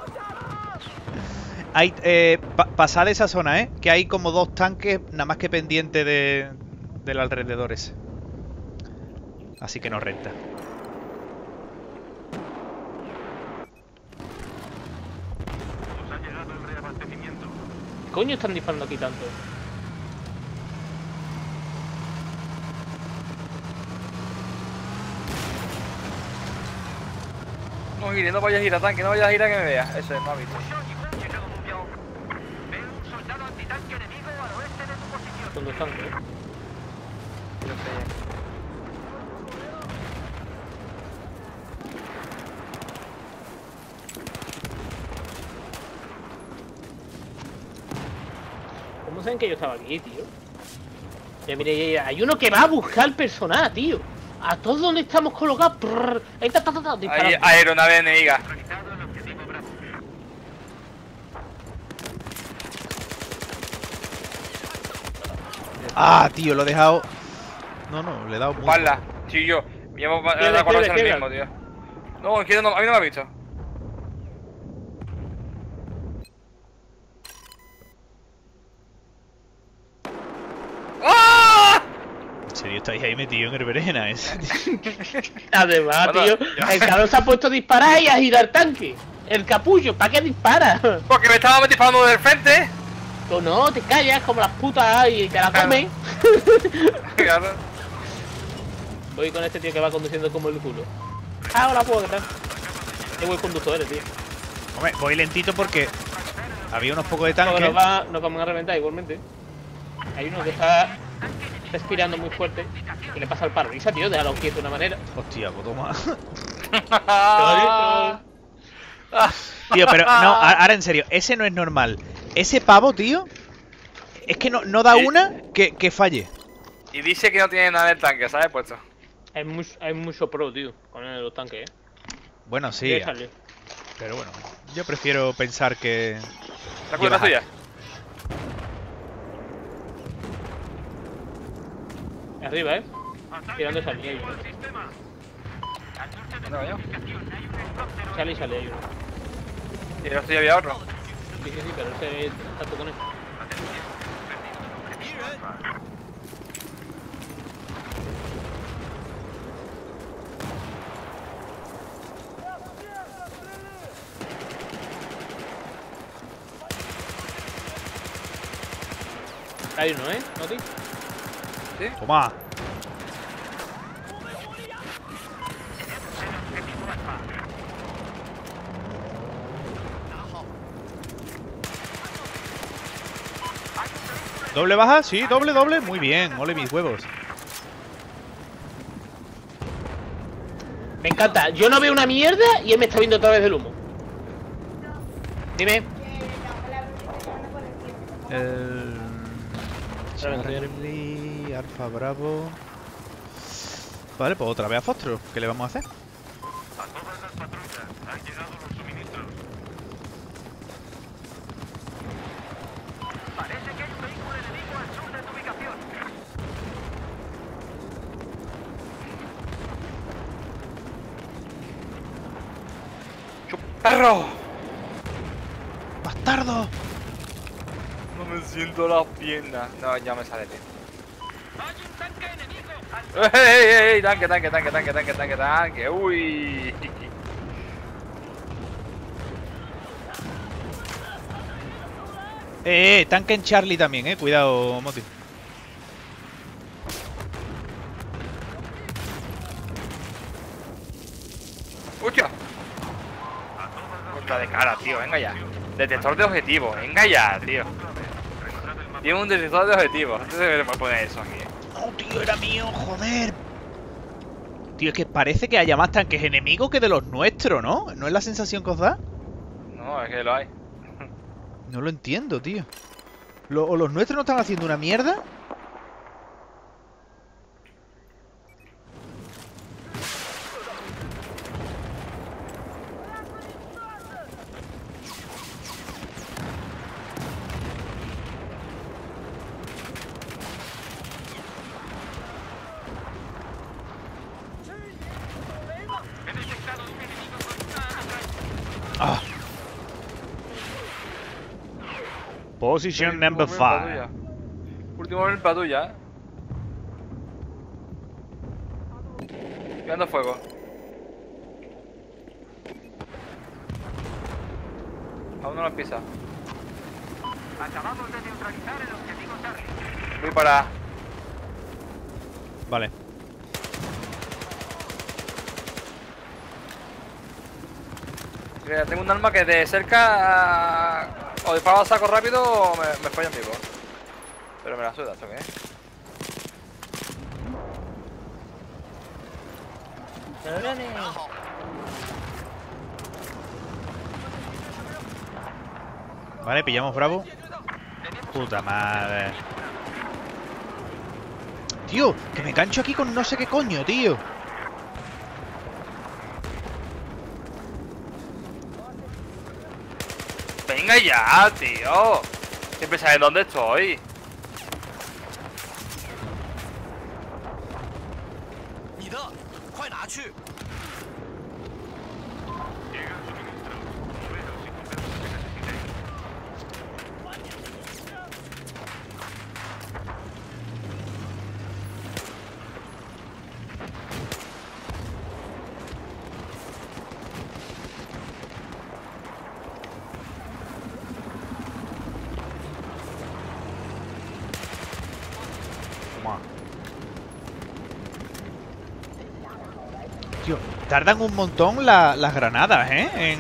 Speaker 3: Hay, eh, pa pasad esa zona, ¿eh? Que hay como dos tanques nada más que pendiente de, del alrededor ese. Así que no renta.
Speaker 4: Nos ha llegado el reabastecimiento.
Speaker 1: ¿Qué coño están disparando aquí tanto?
Speaker 2: No gire, no vayas a girar, tanque, no vayas a girar que me vea. Eso es, no ha visto.
Speaker 4: 需要你攻击这个目标。Veo un soldado antitanque enemigo al oeste de tu posición.
Speaker 1: Son dos tanques, ¿eh?
Speaker 2: Yo sé.
Speaker 1: ¿Cómo saben que yo estaba aquí, tío? Ya, mire, ya, ya, hay uno que va a buscar personal, tío. A todos donde estamos colocados. Prrr, ahí está, está, está, está,
Speaker 2: Hay
Speaker 1: disparando.
Speaker 2: aeronave enemiga.
Speaker 4: Neutralizado el objetivo Bravo.
Speaker 3: Ah, tío, lo he dejado... No, no, le he dado... mucho.
Speaker 2: Chuparla. Sí, yo. Me llamo
Speaker 1: Izquierda,
Speaker 2: la
Speaker 1: izquierda,
Speaker 2: el
Speaker 1: izquierda.
Speaker 2: mismo, tío. No, izquierda no, a mí no me ha visto. ¡Ah!
Speaker 3: ¿En serio estáis ahí metido en el berenjena ese?
Speaker 1: Además,
Speaker 2: Bueno,
Speaker 1: tío,
Speaker 2: ya.
Speaker 1: el cabrón se ha puesto a disparar y a girar tanque. El capullo, ¿para qué dispara?
Speaker 2: Porque me estaba disparando del frente.
Speaker 1: Tú no, te callas como las putas y te la comen.
Speaker 2: Claro.
Speaker 1: Voy con este tío que va conduciendo como el culo. Ah, hola, puedo agarrar. Qué buen conductor eres, tío.
Speaker 3: Hombre, voy lentito porque había unos pocos de
Speaker 1: Porque
Speaker 3: tanques.
Speaker 1: nos, va, nos vamos a reventar igualmente. Hay uno que está respirando muy fuerte y le pasa el parabrisas, tío, déjalo quieto de una manera.
Speaker 3: Hostia, pues toma.
Speaker 2: Ah.
Speaker 3: Tío, pero no, a- ahora en serio, ese no es normal. Ese pavo, tío, es que no, no da
Speaker 2: Sí.
Speaker 3: una que, que falle.
Speaker 2: Y dice que no tiene nada del tanque, ¿sabes? Puesto.
Speaker 1: Hay, mucho, hay mucho pro, tío, con los tanques, eh.
Speaker 3: Bueno, sí,
Speaker 1: Debe salir.
Speaker 3: pero bueno, yo prefiero pensar que...
Speaker 2: ¿La culpa es tuya?
Speaker 1: Arriba, eh. Tirando esa línea.
Speaker 4: El sistema. Al norte de
Speaker 2: No, yo.
Speaker 4: tu ubicación hay un helicóptero.
Speaker 1: Sale y sale ahí uno.
Speaker 2: Y el otro ya había otro.
Speaker 1: Sí, sí, sí, pero ese está todo con él. Hay uno, ¿eh? ¿Noti?
Speaker 2: ¿Sí?
Speaker 3: Toma. ¿Doble baja? Sí, doble, doble. Muy bien, ole mis huevos.
Speaker 1: Me encanta. Yo no veo una mierda y él me está viendo a través del humo. Dime.
Speaker 3: El... Charlie, Alfa Bravo... Vale, pues otra vez a Fostro. ¿Qué le vamos a hacer?
Speaker 4: A todas las patrullas, han llegado los suministros. Parece que hay un vehículo enemigo al sur de tu ubicación.
Speaker 2: ¡Perro!
Speaker 3: ¡Bastardo!
Speaker 2: No me siento las piernas. No, ya me sale, tío.
Speaker 4: ¡Hay un tanque enemigo!
Speaker 2: ¡Ey, ey, ey! Tanque, tanque, tanque, tanque, tanque, tanque, tanque. ¡Uy!
Speaker 3: Eh, eh, tanque en Charlie también, eh. Cuidado, Moti.
Speaker 2: ¡Hostia! Contra de cara, tío. Venga ya. Detector de objetivos. Venga ya, tío. Tiene un detector de objetivos. Antes de poner eso aquí.
Speaker 3: No, tío, era mío, joder. Tío, es que parece que haya más tanques enemigos que de los nuestros, ¿no? ¿No es la sensación que os da?
Speaker 2: No, es que lo hay.
Speaker 3: No lo entiendo, tío. ¿Lo- ¿O los nuestros no están haciendo una mierda? Ah. Position number five.
Speaker 2: Último momento para tuya, eh. Tirando fuego. Aún no lo pisa.
Speaker 4: Acabamos de neutralizar el objetivo Charlie.
Speaker 2: Voy para...
Speaker 3: Vale.
Speaker 2: Mira, tengo un arma que de cerca o disparo a saco rápido o me, me follan vivo. Pero me la suda, ¿esto qué es?
Speaker 3: Vale, pillamos Bravo. Puta madre. Tío, que me cancho aquí con no sé qué coño, tío.
Speaker 2: Venga ya, tío. Siempre sabes dónde estoy.
Speaker 5: 你的，快拿去！
Speaker 4: Llegan suministros. Moveros y coger lo que necesitéis.
Speaker 3: Toma. Tío, tardan un montón la- las granadas, ¿eh? En...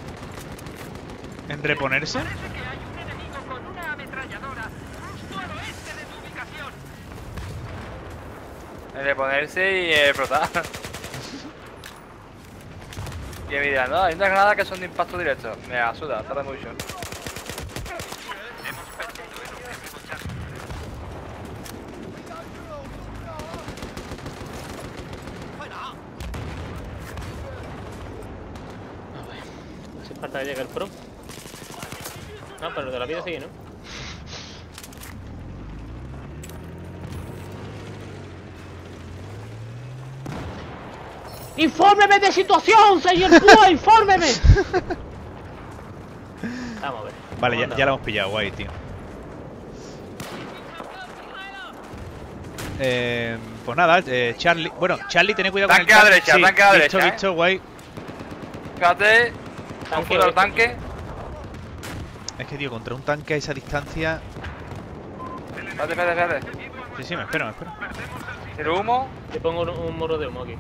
Speaker 3: En reponerse.
Speaker 4: Parece que hay un enemigo con una ametralladora justo al oeste de tu ubicación.
Speaker 2: El de ponerse y explotar. Y me dirán, no, hay unas granadas que son de impacto directo. Me asuda, tarda mucho.
Speaker 4: Hemos perdido el objetivo Charlie.
Speaker 5: 快拿！
Speaker 1: Hace falta que llegue el pro. No, pero de la vida sigue, ¿no? ¡Infórmeme de situación, señor Púa! ¡Infórmeme! Vamos a ver.
Speaker 3: Vale, ya,
Speaker 1: Vamos a
Speaker 3: ya la hemos pillado, guay, tío. Eh, pues nada, eh, Charlie... Bueno, Charlie, ten cuidado
Speaker 2: Tanque
Speaker 3: con
Speaker 2: a
Speaker 3: el
Speaker 2: derecha,
Speaker 3: sí,
Speaker 2: tanque a
Speaker 3: visto,
Speaker 2: derecha,
Speaker 3: visto, guay.
Speaker 2: Fíjate,
Speaker 1: Tanque,
Speaker 2: confundo el tanque.
Speaker 3: Es que, tío, contra un tanque a esa distancia...
Speaker 4: El
Speaker 2: Espérate, espérate, espérate.
Speaker 3: Sí, sí, me espero, me espero.
Speaker 2: Tiro humo.
Speaker 1: Te pongo un, un morro de humo aquí.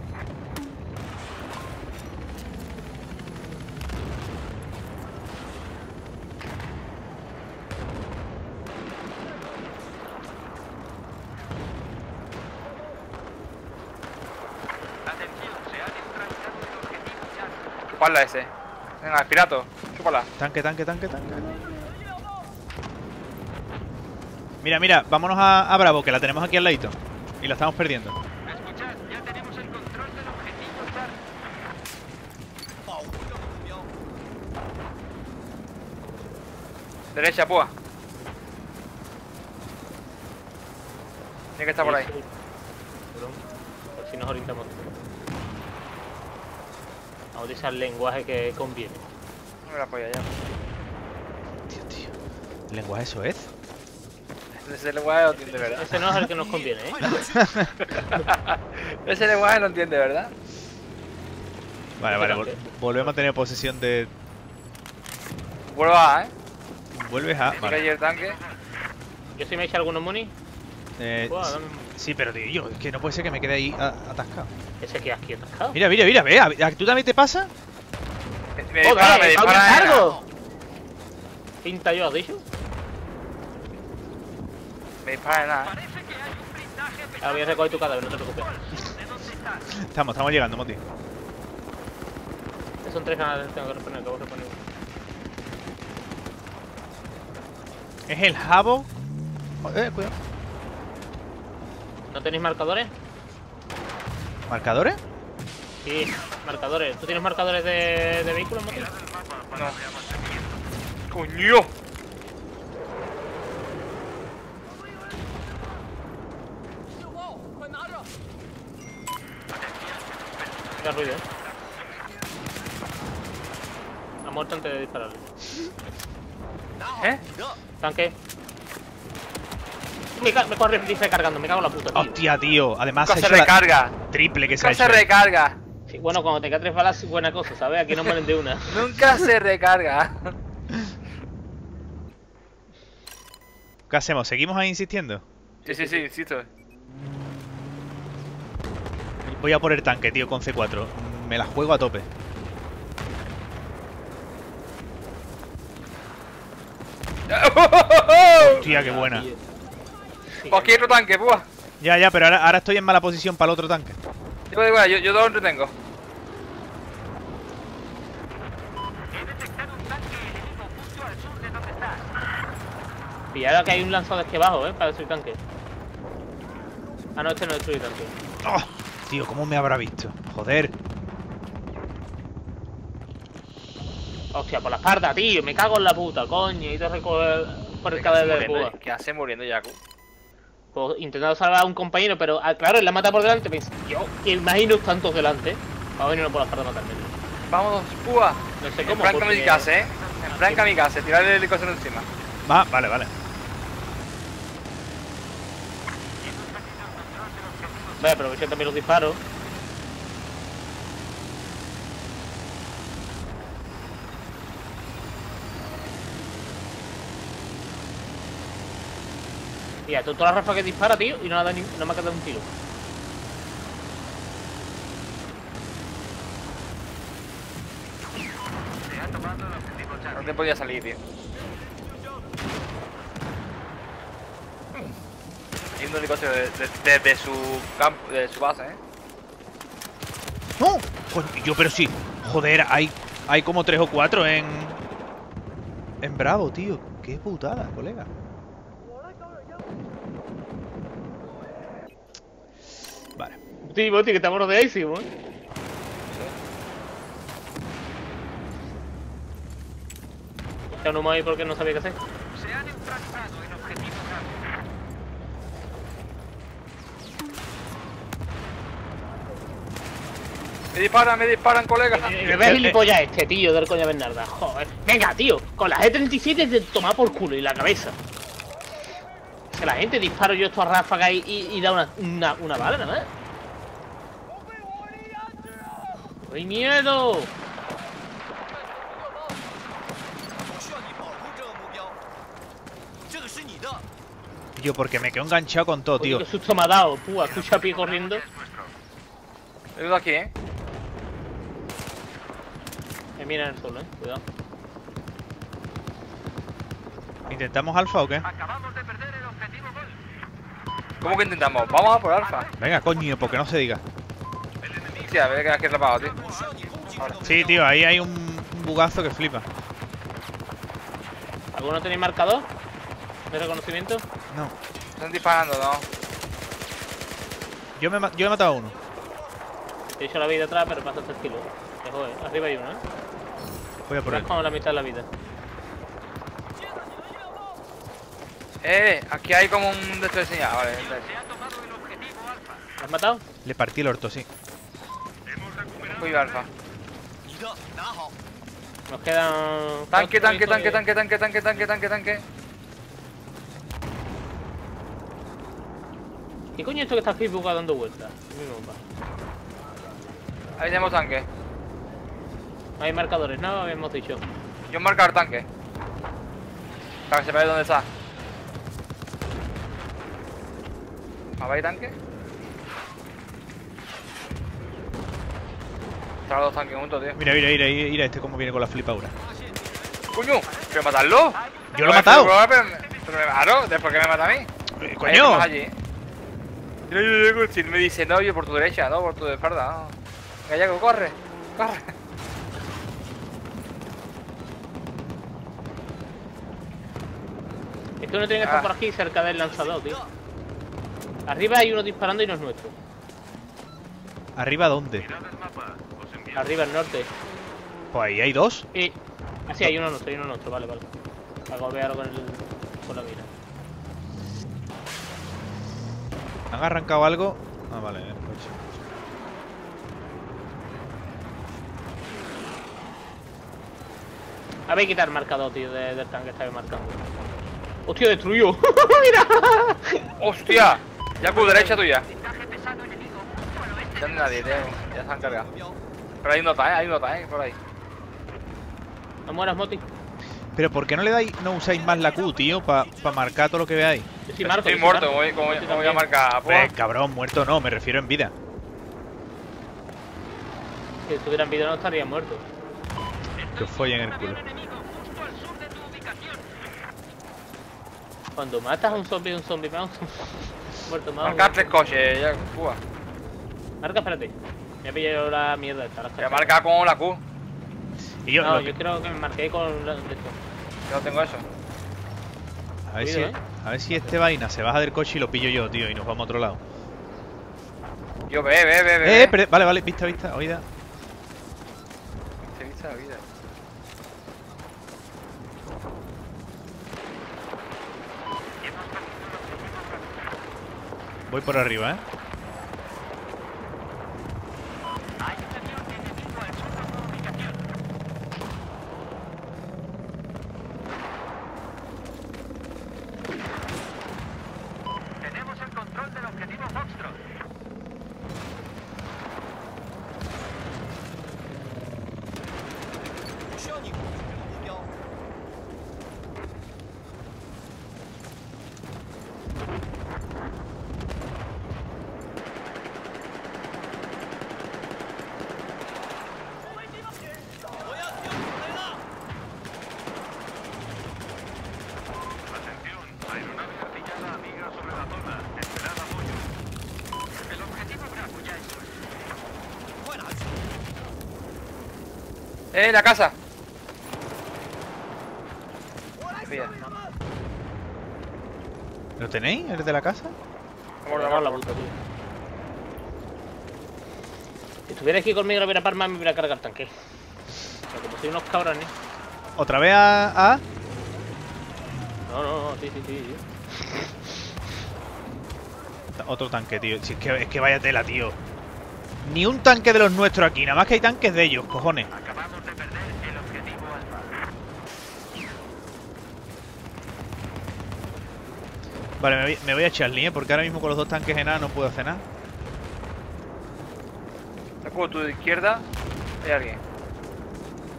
Speaker 4: Atención, se ha neutralizado el objetivo Charlie.
Speaker 2: Chuparla ese. Venga, el pirato. Chúpala.
Speaker 3: Tanque, tanque, tanque, tanque. Mira, mira, vámonos a, a Bravo, que la tenemos aquí al ladito. Y la estamos perdiendo.
Speaker 4: Escuchad, ya tenemos el control del objetivo Charlie.
Speaker 5: 保护这个目标。
Speaker 2: Derecha, púa. Tiene que estar por ahí.
Speaker 1: Sí, sí. Perdón, por si nos orientamos. Vamos a utilizar el lenguaje que conviene.
Speaker 2: No me la polla ya.
Speaker 3: Tío, tío. ¿El lenguaje eso es?
Speaker 2: Ese lenguaje no entiende, ¿verdad?
Speaker 1: Ese no es el que nos conviene, ¿eh?
Speaker 2: Ese lenguaje no entiende, ¿verdad?
Speaker 3: Vale, vale, vol- volvemos a tener posesión de...
Speaker 2: Vuelvo a, ¿eh?
Speaker 3: Vuelves a...
Speaker 2: Porque allí
Speaker 3: Vale.
Speaker 2: el tanque.
Speaker 1: Yo si me echa algunos money.
Speaker 3: Eh,
Speaker 1: Buah, dame-
Speaker 3: sí, pero tío, yo, es que no puede ser que me quede ahí a- atascado.
Speaker 1: Ese que aquí atascado.
Speaker 3: Mira, mira, mira, ve, a- ¿a- ¿tú también te pasa?
Speaker 2: Me dispara, me
Speaker 1: ¡Joder! ¡Pablo
Speaker 2: dispara.
Speaker 1: cargo! Pinta yo, ¿has dicho?
Speaker 2: Me dispara de nada.
Speaker 4: Parece que hay un blindaje
Speaker 1: Ahora voy a recoger tu cadáver, no te preocupes.
Speaker 4: ¿De dónde estás?
Speaker 3: Estamos, estamos llegando, Moti.
Speaker 1: Son tres canales que tengo que reponer, acabo de reponer.
Speaker 3: Es el Jabo... Eh, cuidado.
Speaker 1: ¿No tenéis marcadores?
Speaker 3: ¿Marcadores?
Speaker 1: Sí, marcadores. ¿Tú tienes marcadores de, de vehículos, Moti?
Speaker 2: No. ¡Coño!
Speaker 1: Qué ruido, ¿eh? Ha muerto antes de dispararle.
Speaker 5: 拿好
Speaker 2: ¿Eh?
Speaker 5: 你的。
Speaker 1: Tanque. Me, ca- me corre dice cargando, me cago en la puta, tío.
Speaker 3: Hostia, tío. Además se
Speaker 2: Nunca
Speaker 3: ha
Speaker 2: se
Speaker 3: hecho la
Speaker 2: recarga.
Speaker 3: triple que se ha
Speaker 2: Nunca
Speaker 3: hecho.
Speaker 2: se
Speaker 3: eh.
Speaker 2: recarga.
Speaker 1: Sí, bueno, cuando tenga tres balas, buena cosa, ¿sabes? Aquí no mueren de una.
Speaker 2: Nunca se recarga.
Speaker 3: ¿Qué hacemos? ¿Seguimos ahí insistiendo?
Speaker 2: Sí, sí, sí, insisto.
Speaker 3: Voy a por el tanque, tío, con C cuatro. Me la juego a tope. Hostia, qué buena.
Speaker 1: Sí,
Speaker 2: Pues aquí hay otro tanque, púa.
Speaker 3: Ya, ya, pero ahora, ahora estoy en mala posición para el otro tanque.
Speaker 2: Yo, igual, yo, yo lo entretengo.
Speaker 4: He detectado un tanque enemigo justo al sur de donde estás.
Speaker 1: Pillad que hay un lanzado aquí abajo, ¿eh? Para destruir tanque. Ah, no, este no destruye tanque.
Speaker 3: ¡Oh! Tío, ¿cómo me habrá visto? Joder.
Speaker 1: Hostia, por la espalda, tío. Me cago en la puta, coño. Y te recoger por el cadáver de púa.
Speaker 2: ¿Qué hace muriendo Yaku?
Speaker 1: Pues intentando salvar a un compañero, pero ah, claro, él la mata por delante. Pensé, yo imagino tantos delante. Va a venir uno por la espalda a matarme.
Speaker 2: Vamos, púa.
Speaker 1: No sé
Speaker 2: En
Speaker 1: cómo.
Speaker 2: plan
Speaker 1: porque-
Speaker 2: kamikaze, ¿eh? En plan kamikaze, tirarle el helicóptero encima.
Speaker 3: Va, vale, vale.
Speaker 1: Voy a aprovechar también los disparos. Mira, tú toda la rafa que dispara, tío, y no, ha dado ni, no me ha quedado un tiro.
Speaker 4: Se ha tomado el objetivo
Speaker 2: No
Speaker 4: Charlie.
Speaker 2: te podía salir, tío. Y un helicóptero desde de, de su campo, de su base, ¿eh?
Speaker 3: ¡No! Coño, yo, pero sí. Joder, hay, hay como tres o cuatro en... En Bravo, tío. Qué putada, colega. Vale.
Speaker 1: Sí, Boti, que estamos rodeadísimos, ¿eh? Ya no me voy porque no sabía qué hacer.
Speaker 4: Se ha neutralizado el objetivo Charlie.
Speaker 2: Me disparan, me disparan, colega.
Speaker 1: Eh, Me ves gilipollas este, tío, del coña Bernarda. Joder. Venga, tío, con la G treinta y siete es de tomar por culo y la cabeza. Que la gente disparo yo esto a ráfaga y, y, y da una, una, una bala nada más. ¡Hay miedo!
Speaker 5: 我需要你保护这个目标。这个是你的。
Speaker 3: Yo, porque me quedo enganchado con todo, tío.
Speaker 1: Qué susto me ha dado. Púa, escucha a pie corriendo.
Speaker 2: He ido aquí, eh.
Speaker 1: Me mira en el suelo, eh. Cuidado.
Speaker 3: ¿Intentamos alfa o qué?
Speaker 4: Acabamos de perder el objetivo gol.
Speaker 2: ¿Cómo que intentamos? Vamos a por alfa.
Speaker 3: Venga, coño, porque no se diga.
Speaker 2: Hostia, a ver que aquí atrapado, tío.
Speaker 3: Sí, tío, ahí hay un, un bugazo que flipa.
Speaker 1: ¿Alguno tenéis marcador? ¿De reconocimiento?
Speaker 3: No.
Speaker 2: Están disparando, ¿no?
Speaker 3: Yo me, he ma- yo he matado a uno.
Speaker 1: Te he hecho la vida atrás, pero pasaste el kilo. Que joder, arriba hay uno, eh.
Speaker 3: Voy a por él.
Speaker 1: Estás como la mitad de la vida.
Speaker 2: Eh, aquí hay como un de estos de señal. Vale, entonces.
Speaker 4: Se ha tomado el objetivo alfa.
Speaker 1: ¿Lo has matado?
Speaker 3: Le partí el orto, sí.
Speaker 4: Hemos recuperado.
Speaker 2: Fui alfa.
Speaker 5: 你的拿好，
Speaker 1: Nos quedan...
Speaker 2: Tanque,
Speaker 1: cuatro
Speaker 2: tanque,
Speaker 1: hijos
Speaker 2: tanque,
Speaker 1: y-
Speaker 2: tanque, tanque, tanque, tanque, tanque, tanque.
Speaker 1: ¿Qué coño es esto que está aquí bugado dando vueltas? Mi bomba.
Speaker 2: Ahí tenemos tanque.
Speaker 1: No hay marcadores, no habíamos dicho.
Speaker 2: Yo marcar tanque. Para que sepáis dónde está. ¿Habéis tanque? Están los dos tanques juntos, tío.
Speaker 3: Mira, mira, mira, mira este cómo viene con la flipadura.
Speaker 2: ¡Coño! ¿Quiero matarlo?
Speaker 3: Yo lo he matado.
Speaker 2: Pero, pero, pero me mato, ¿después que me mata a mí?
Speaker 3: Eh,
Speaker 2: Ahí
Speaker 3: ¡Coño!
Speaker 2: estamos allí. Yo, yo, yo, si me dice, no, yo por tu derecha, no, por tu espalda, no. Gallego, corre, corre.
Speaker 1: Es que uno tiene que estar
Speaker 2: Ah.
Speaker 1: por aquí cerca del lanzador, tío. Arriba hay uno disparando y no es nuestro.
Speaker 3: ¿Arriba dónde?
Speaker 4: Mirad el mapa. Os enviamos.
Speaker 1: Arriba, al norte.
Speaker 3: Pues ahí hay dos.
Speaker 1: Y... Ah, sí, hay uno nuestro, hay uno nuestro, vale, vale. Para golpearlo con, el... con la mira.
Speaker 3: ¿Han arrancado algo? Ah, vale, el coche.
Speaker 1: Habéis quitado el marcador, tío, de- del tanque que estaba marcando. ¡Hostia, destruyó! ¡Mira!
Speaker 2: ¡Hostia! Yaku, derecha tuya.
Speaker 6: Mensaje pesado enemigo justo al oeste.
Speaker 2: Ya no hay nadie, tío. Ya se han cargado. Pero hay nota, eh, hay nota, eh, por ahí.
Speaker 1: No mueras, Moti.
Speaker 3: Pero ¿por qué no le dais, no usáis más la Q, tío? Para marcar todo lo que veáis.
Speaker 1: Yo sí marco.
Speaker 2: Estoy
Speaker 1: yo sí
Speaker 2: muerto,
Speaker 1: marco.
Speaker 2: como, como,
Speaker 1: Yo sí
Speaker 2: como voy a
Speaker 1: también.
Speaker 2: marcar.
Speaker 3: Hombre, cabrón, muerto no, me refiero en vida.
Speaker 1: Si estuviera en vida no estaría muerto.
Speaker 3: Que os follen el culo.
Speaker 4: Enemigo justo al sur de tu ubicación.
Speaker 1: Cuando matas a un zombie, un zombie más, muerto más.
Speaker 2: Marcar tres coches, ya, Cuba.
Speaker 1: Marca, espérate. Me he pillado la mierda esta. La
Speaker 2: Voy a marcar con la Q.
Speaker 3: Y yo,
Speaker 1: No,
Speaker 3: lo
Speaker 1: yo
Speaker 3: que-
Speaker 1: creo que me marqué con la... de esto.
Speaker 2: Yo no tengo eso.
Speaker 3: a, ver si,
Speaker 1: Cuido, ¿eh?
Speaker 3: a ver si este vaina se baja del coche y lo pillo yo, tío, y nos vamos a otro lado.
Speaker 2: Yo, ve, ve, ve, ve.
Speaker 3: Eh, pero- vale, vale, vista, vista, oída.
Speaker 2: Se viste la vida.
Speaker 3: Voy por arriba, eh.
Speaker 4: Hay un avión enemigo al sur de tu ubicación. Tenemos el control del objetivo Foxtrot. Atención, aeronave artillada amiga sobre la zona. Esperad apoyo. El objetivo Bravo ya es nuestro.
Speaker 2: ¡Eh, la casa! Mira,
Speaker 3: ¿Lo tenéis? ¿El de la casa?
Speaker 2: vamos
Speaker 1: Me
Speaker 2: a
Speaker 1: cago en la
Speaker 2: la
Speaker 1: puta, tío. Si estuviera aquí conmigo la hubiera parma me hubiera cargado el tanque. Pero como soy unos cabrones.
Speaker 3: ¿Otra vez a...? a?
Speaker 1: No, no, no, sí, sí, sí. sí.
Speaker 3: Ta- Otro tanque, tío. Si es que, es que vaya tela, tío. Ni un tanque de los nuestros aquí, nada más que hay tanques de ellos, cojones.
Speaker 4: Acabamos de perder el objetivo Alfa.
Speaker 3: Vale, me voy, me voy a Charlie, ¿eh? Porque ahora mismo con los dos tanques en A no puedo hacer nada.
Speaker 2: Yaku, tu izquierda. Hay alguien.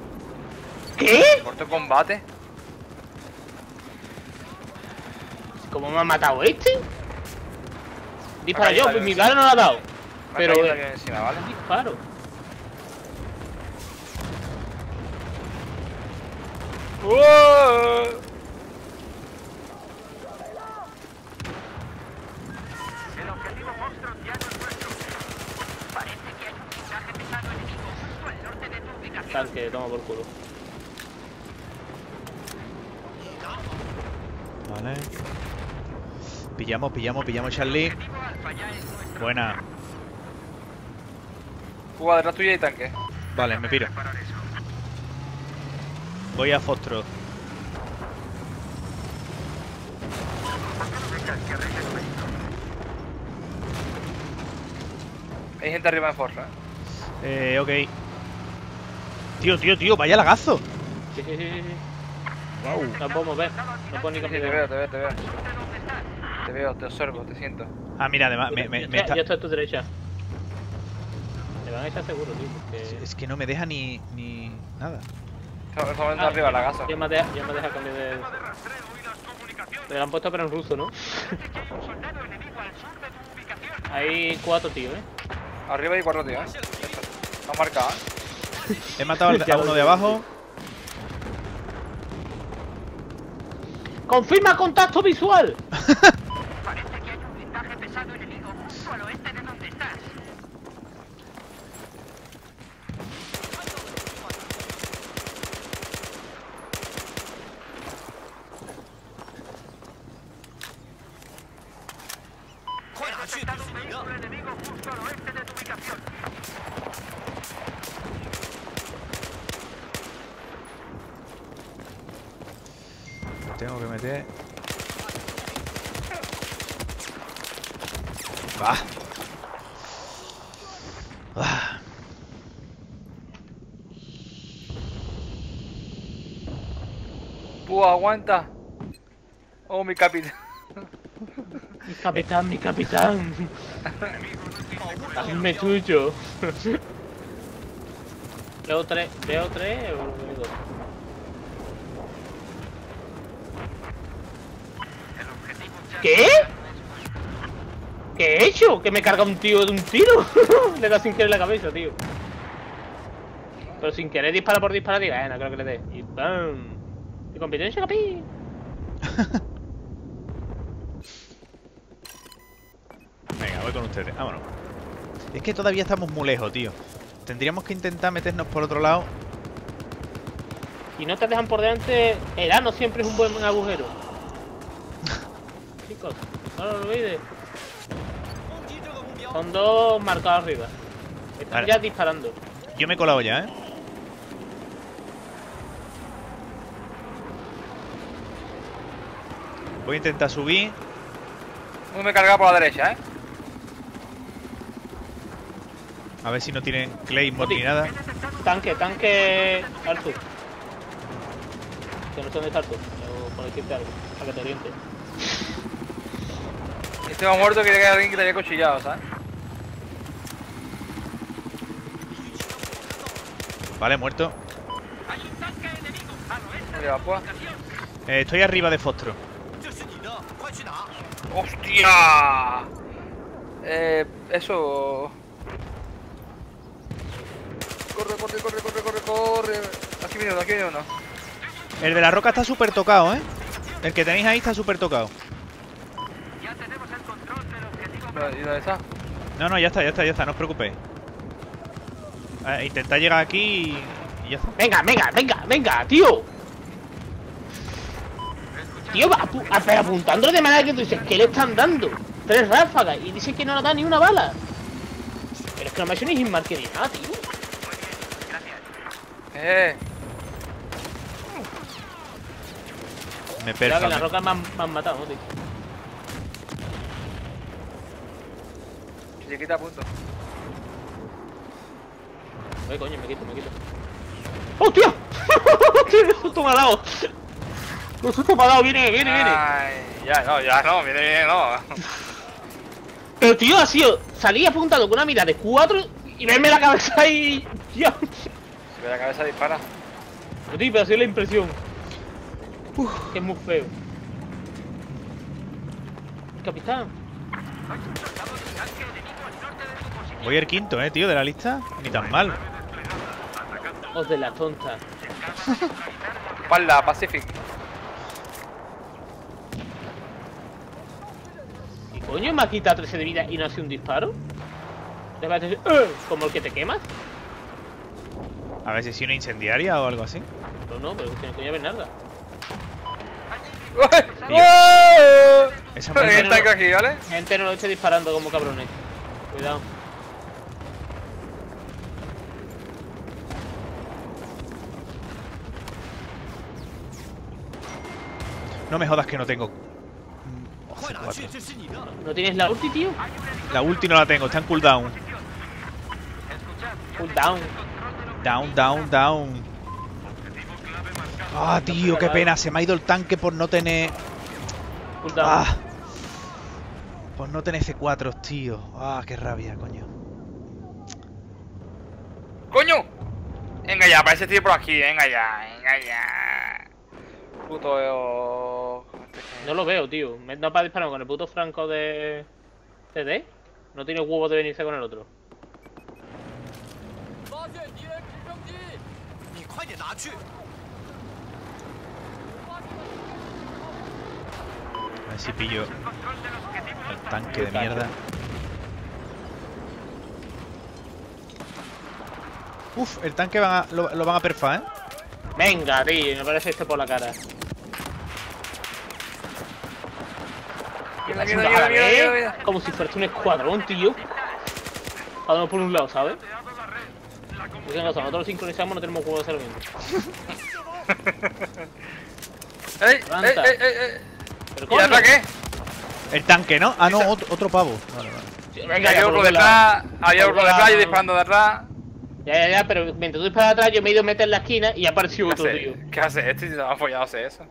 Speaker 1: ¿Qué?
Speaker 2: Corto combate.
Speaker 1: ¿Cómo me ha matado este? Dispara
Speaker 2: Acá
Speaker 1: yo,
Speaker 2: hay
Speaker 1: pues mi
Speaker 2: alguien
Speaker 1: bala no la ha dado.
Speaker 2: Me ha
Speaker 1: Pero
Speaker 2: caído
Speaker 1: eh,
Speaker 2: alguien encima, ¿vale?
Speaker 1: disparo.
Speaker 2: ¡Uah!
Speaker 6: El objetivo Foxtrot ya no es nuestro. Parece que hay un blindaje pesado enemigo justo al norte de tu ubicación.
Speaker 1: Tanque, toma por culo.
Speaker 3: Vale. Pillamos, pillamos, pillamos Charlie.
Speaker 6: Objetivo Alfa ya es nuestro.
Speaker 3: Buena.
Speaker 2: Cuba, detrás tuya y tanque.
Speaker 3: Vale, me piro. Voy a Foxtrot.
Speaker 2: Hay gente arriba en Forza.
Speaker 3: Eh, ok. Tío, tío, tío, vaya lagazo.
Speaker 1: Sí, sí, sí, sí. Wow. No puedo mover. No puedo ni
Speaker 2: Sí, te
Speaker 1: cambiar.
Speaker 2: veo, te veo, te veo. Te veo, te observo, te siento.
Speaker 3: Ah, mira, además, me, me-
Speaker 1: Yo
Speaker 3: me
Speaker 1: estoy-
Speaker 3: está...
Speaker 1: yo estoy a tu derecha. Me van a echar seguro, tío. Porque...
Speaker 3: Es que no me deja ni... ni... nada.
Speaker 2: Estamos momento
Speaker 1: Ah,
Speaker 2: arriba, lagazo.
Speaker 1: Ya me deja, ya me deja cambiar de...
Speaker 4: Sistema de rastreo y las comunicaciones.
Speaker 1: Me lo han puesto pero en ruso, ¿no?
Speaker 6: Parece que hay un soldado enemigo al sur de tu ubicación.
Speaker 1: Hay cuatro tíos, ¿eh?
Speaker 2: Arriba hay cuatro tíos, ¿eh? No han marcado, ¿eh?
Speaker 3: He matado al- a uno de abajo.
Speaker 1: ¡Confirma contacto visual!
Speaker 6: Parece que hay un blindaje pesado enemigo justo al oeste de donde estás. He detectado un vehículo enemigo justo al oeste de tu ubicación.
Speaker 3: Tengo que meter... Va. Ah.
Speaker 2: Púa, aguanta. Oh, mi capitán.
Speaker 1: Mi capitán, mi capitán. Hazme tuyo. Veo tres, veo tres o veo dos. ¿Qué? ¿Qué he hecho? Que me carga un tío de un tiro. Le da sin querer la cabeza, tío. Pero sin querer dispara por disparar, diga, eh, no creo que le dé. Y ¡pam! Y competencia, capi.
Speaker 3: Venga, voy con ustedes. Vámonos. Es que todavía estamos muy lejos, tío. Tendríamos que intentar meternos por otro lado.
Speaker 1: Y no te dejan por delante. El ano siempre es un buen agujero. Chicos, no lo olvides. Son dos marcados arriba. Están
Speaker 3: Vale.
Speaker 1: ya disparando.
Speaker 3: Yo me he colado ya, ¿eh? Voy a intentar subir.
Speaker 2: Uno me carga por la derecha, ¿eh?
Speaker 3: A ver si no tienen Claymore ni nada.
Speaker 1: Tanque, tanque al sur. Que no sé dónde está el sur. Pero por decirte algo. Para que te oriente.
Speaker 2: Este me ha muerto que hay alguien que te había cuchillado, ¿sabes?
Speaker 3: Vale, muerto.
Speaker 6: Hay un tanque enemigo al oeste
Speaker 2: ¿Dónde
Speaker 6: de
Speaker 2: va,
Speaker 6: tu
Speaker 2: Púa?
Speaker 6: ubicación.
Speaker 3: Eh, estoy arriba de Fostro.
Speaker 5: 这是你的，快去拿！
Speaker 2: ¡Hostia! Eh, eso... Corre, corre, corre, corre, corre, corre. Aquí viene uno, aquí viene uno.
Speaker 3: El de la roca está súper tocado, ¿eh? El que tenéis ahí está súper tocado.
Speaker 6: Ya tenemos el control del objetivo.
Speaker 2: ¿Y dónde está?
Speaker 3: No, no, ya está, ya está, ya está, no os preocupéis. Eh, intentad llegar aquí y, y ya está.
Speaker 1: Venga, venga, venga, venga, tío. Tío, apu a- pero apuntando de manera que tú dices, ¿qué le están dando? Tres ráfagas y dice que no le da ni una bala. Pero es que no me ha hecho ni marque ni nada, tío.
Speaker 2: Eh,
Speaker 3: Me
Speaker 1: Cuidado
Speaker 3: perfa.
Speaker 1: que las
Speaker 3: me-
Speaker 1: rocas me han, me han matado, ¿no, tío?
Speaker 2: chiquita a punto.
Speaker 1: Oye, coño, me quito, me quito. ¡Hostia! ¡Qué susto me ha dado! ¡Qué susto me ha dado! ¡Viene, viene, viene!
Speaker 2: Ay, ya, no, ya, no, viene, viene, no.
Speaker 1: Pero tío, ha sido... Salí apuntando con una mira de cuatro y verme la cabeza y... Tío,
Speaker 2: Si ve la cabeza dispara.
Speaker 1: tío, pero ha sido la impresión. Uf, que es muy feo. capitán.
Speaker 3: Voy el quinto, eh, tío, de la lista. Ni tan mal.
Speaker 1: Os de la tonta.
Speaker 2: Espalda, Pacific.
Speaker 1: ¿Y coño me ha quitado trece de vida y no ha sido un disparo? ¿Te va a decir, "Eh", como el que te quemas?
Speaker 3: A ver si es una incendiaria o algo así.
Speaker 1: No, no, pero que no coño ver nada.
Speaker 3: Tío. Esa
Speaker 2: Hay
Speaker 3: mierda-
Speaker 2: un tanque aquí, ¿vale?
Speaker 1: Gente, no lo esté disparando como cabrones. Cuidado.
Speaker 3: No me jodas que no tengo. Mm, C
Speaker 5: 快拿去，
Speaker 3: cuatro.
Speaker 5: 这是你的。
Speaker 1: ¿No tienes la ulti, tío?
Speaker 3: La ulti no la tengo, está en cooldown.
Speaker 1: Cool down.
Speaker 3: Down, down, down. Ah, tío, qué pena. Se me ha ido el tanque por no tener.
Speaker 1: Cool down.
Speaker 3: Ah. Por no tener C cuatro, tío. Ah, qué rabia, coño.
Speaker 2: ¡Coño! Venga ya, aparece tío por aquí, venga ya, venga ya. Puto. eh,
Speaker 1: No lo veo, tío. Me- No para disparar con el puto Franco de... C D. No tiene huevos de venirse con el otro.
Speaker 5: 发现敌人直升机，你快点拿去。
Speaker 3: A ver si pillo el tanque de mierda. Uf, el tanque van a- lo, lo van a perfar, ¿eh?
Speaker 1: Venga, tío. Me parece este por la cara.
Speaker 2: Mira,
Speaker 1: Haciendo
Speaker 2: mira,
Speaker 1: a la
Speaker 2: mira,
Speaker 1: vez,
Speaker 2: mira, mira.
Speaker 1: como si fuese un escuadrón, tío. Cada uno por un lado, ¿sabes? Porque nosotros los sincronizamos, no tenemos huevos de hacer lo mismo.
Speaker 2: ¡Ey! ¡Ey,
Speaker 1: Levanta.
Speaker 2: ey, ey, ey!
Speaker 1: Pero
Speaker 2: ¿Y
Speaker 1: coño.
Speaker 2: atrás qué?
Speaker 3: El tanque, ¿no? Ah, no, otro, otro pavo. Vale, vale.
Speaker 1: Venga, ya,
Speaker 2: Había
Speaker 1: por
Speaker 2: otro
Speaker 1: un lado.
Speaker 2: detrás, había
Speaker 1: Por
Speaker 2: otro
Speaker 1: un
Speaker 2: detrás, yo
Speaker 1: lado.
Speaker 2: disparando de atrás.
Speaker 1: Ya, ya, ya, pero mientras tú disparas atrás, yo me he ido a meter en la esquina y ha aparecido
Speaker 2: ¿Qué
Speaker 1: otro, tío.
Speaker 2: hace? ¿Qué hace este si se me ha follado hacer eso?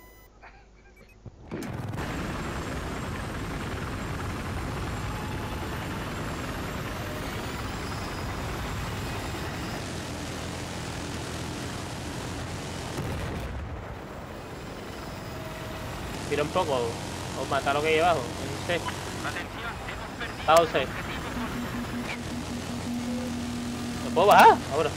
Speaker 1: Tira un poco, o mata lo que hay abajo. No sé. Pause. ¿No puedo bajar? Ahora.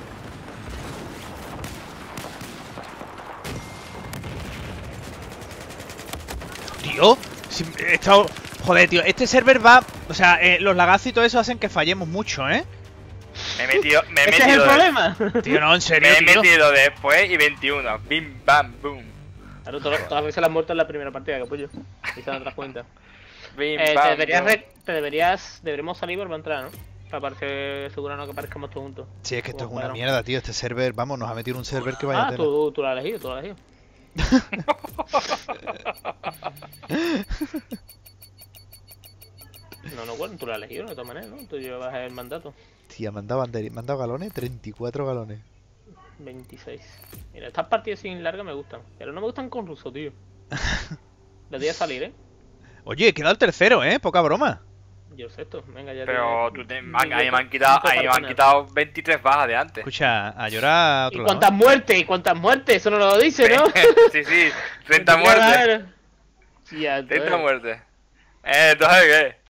Speaker 3: Tío, si he estado... Joder, tío, este server va... O sea, eh, los lagazos y todo eso hacen que fallemos mucho, ¿eh?
Speaker 2: Me he metido, me he
Speaker 1: ¿Ese es el
Speaker 2: metido. de-
Speaker 1: problema?
Speaker 3: Tío, no, en serio,
Speaker 2: Me he
Speaker 3: tío.
Speaker 2: metido después y veintiuno. Bim, bam, boom.
Speaker 1: Claro, todas, todas las veces las has muerto en la primera partida, capullo. Y se dan otras cuentas.
Speaker 2: Bim,
Speaker 1: Eh, te
Speaker 2: bam,
Speaker 1: deberías,
Speaker 2: boom.
Speaker 1: re- te deberías... Deberíamos salir por entrar, ¿no? Para parecer asegurarnos que aparezcamos todos juntos.
Speaker 3: Sí, es que esto es
Speaker 1: Como
Speaker 3: una
Speaker 1: cuadrón.
Speaker 3: mierda, tío. Este server, vamos, nos ha metido un server que vaya
Speaker 1: Ah,
Speaker 3: tela.
Speaker 1: tú, tú lo has elegido, tú lo has elegido. No, no, bueno, tú lo has elegido de todas maneras, ¿no? Tú llevas el mandato.
Speaker 3: Tía, me han dado banderi- me han dado galones, treinta y cuatro galones.
Speaker 1: veintiséis. Mira, estas partidas sin larga me gustan. Pero no me gustan con ruso, tío. Les voy a salir, ¿eh?
Speaker 3: Oye, he quedado el tercero, ¿eh? Poca broma.
Speaker 1: Yo sé esto, venga, ya
Speaker 2: Pero
Speaker 1: tiene-
Speaker 2: tú te,
Speaker 1: mi
Speaker 2: man, ahí me han
Speaker 1: voto-
Speaker 2: quitado,
Speaker 1: voto
Speaker 2: ahí me han
Speaker 1: personal.
Speaker 2: quitado veintitrés bajas de antes.
Speaker 3: Escucha, a llorar a
Speaker 1: ¿Y
Speaker 3: otro
Speaker 1: cuántas
Speaker 3: lado.
Speaker 1: muertes? ¿Y cuántas muertes? Eso no lo dice, ¿no?
Speaker 2: Sí, sí, treinta muertes.
Speaker 1: Ya,
Speaker 2: treinta
Speaker 1: entonces-
Speaker 2: muertes. Eh, entonces, ¿qué?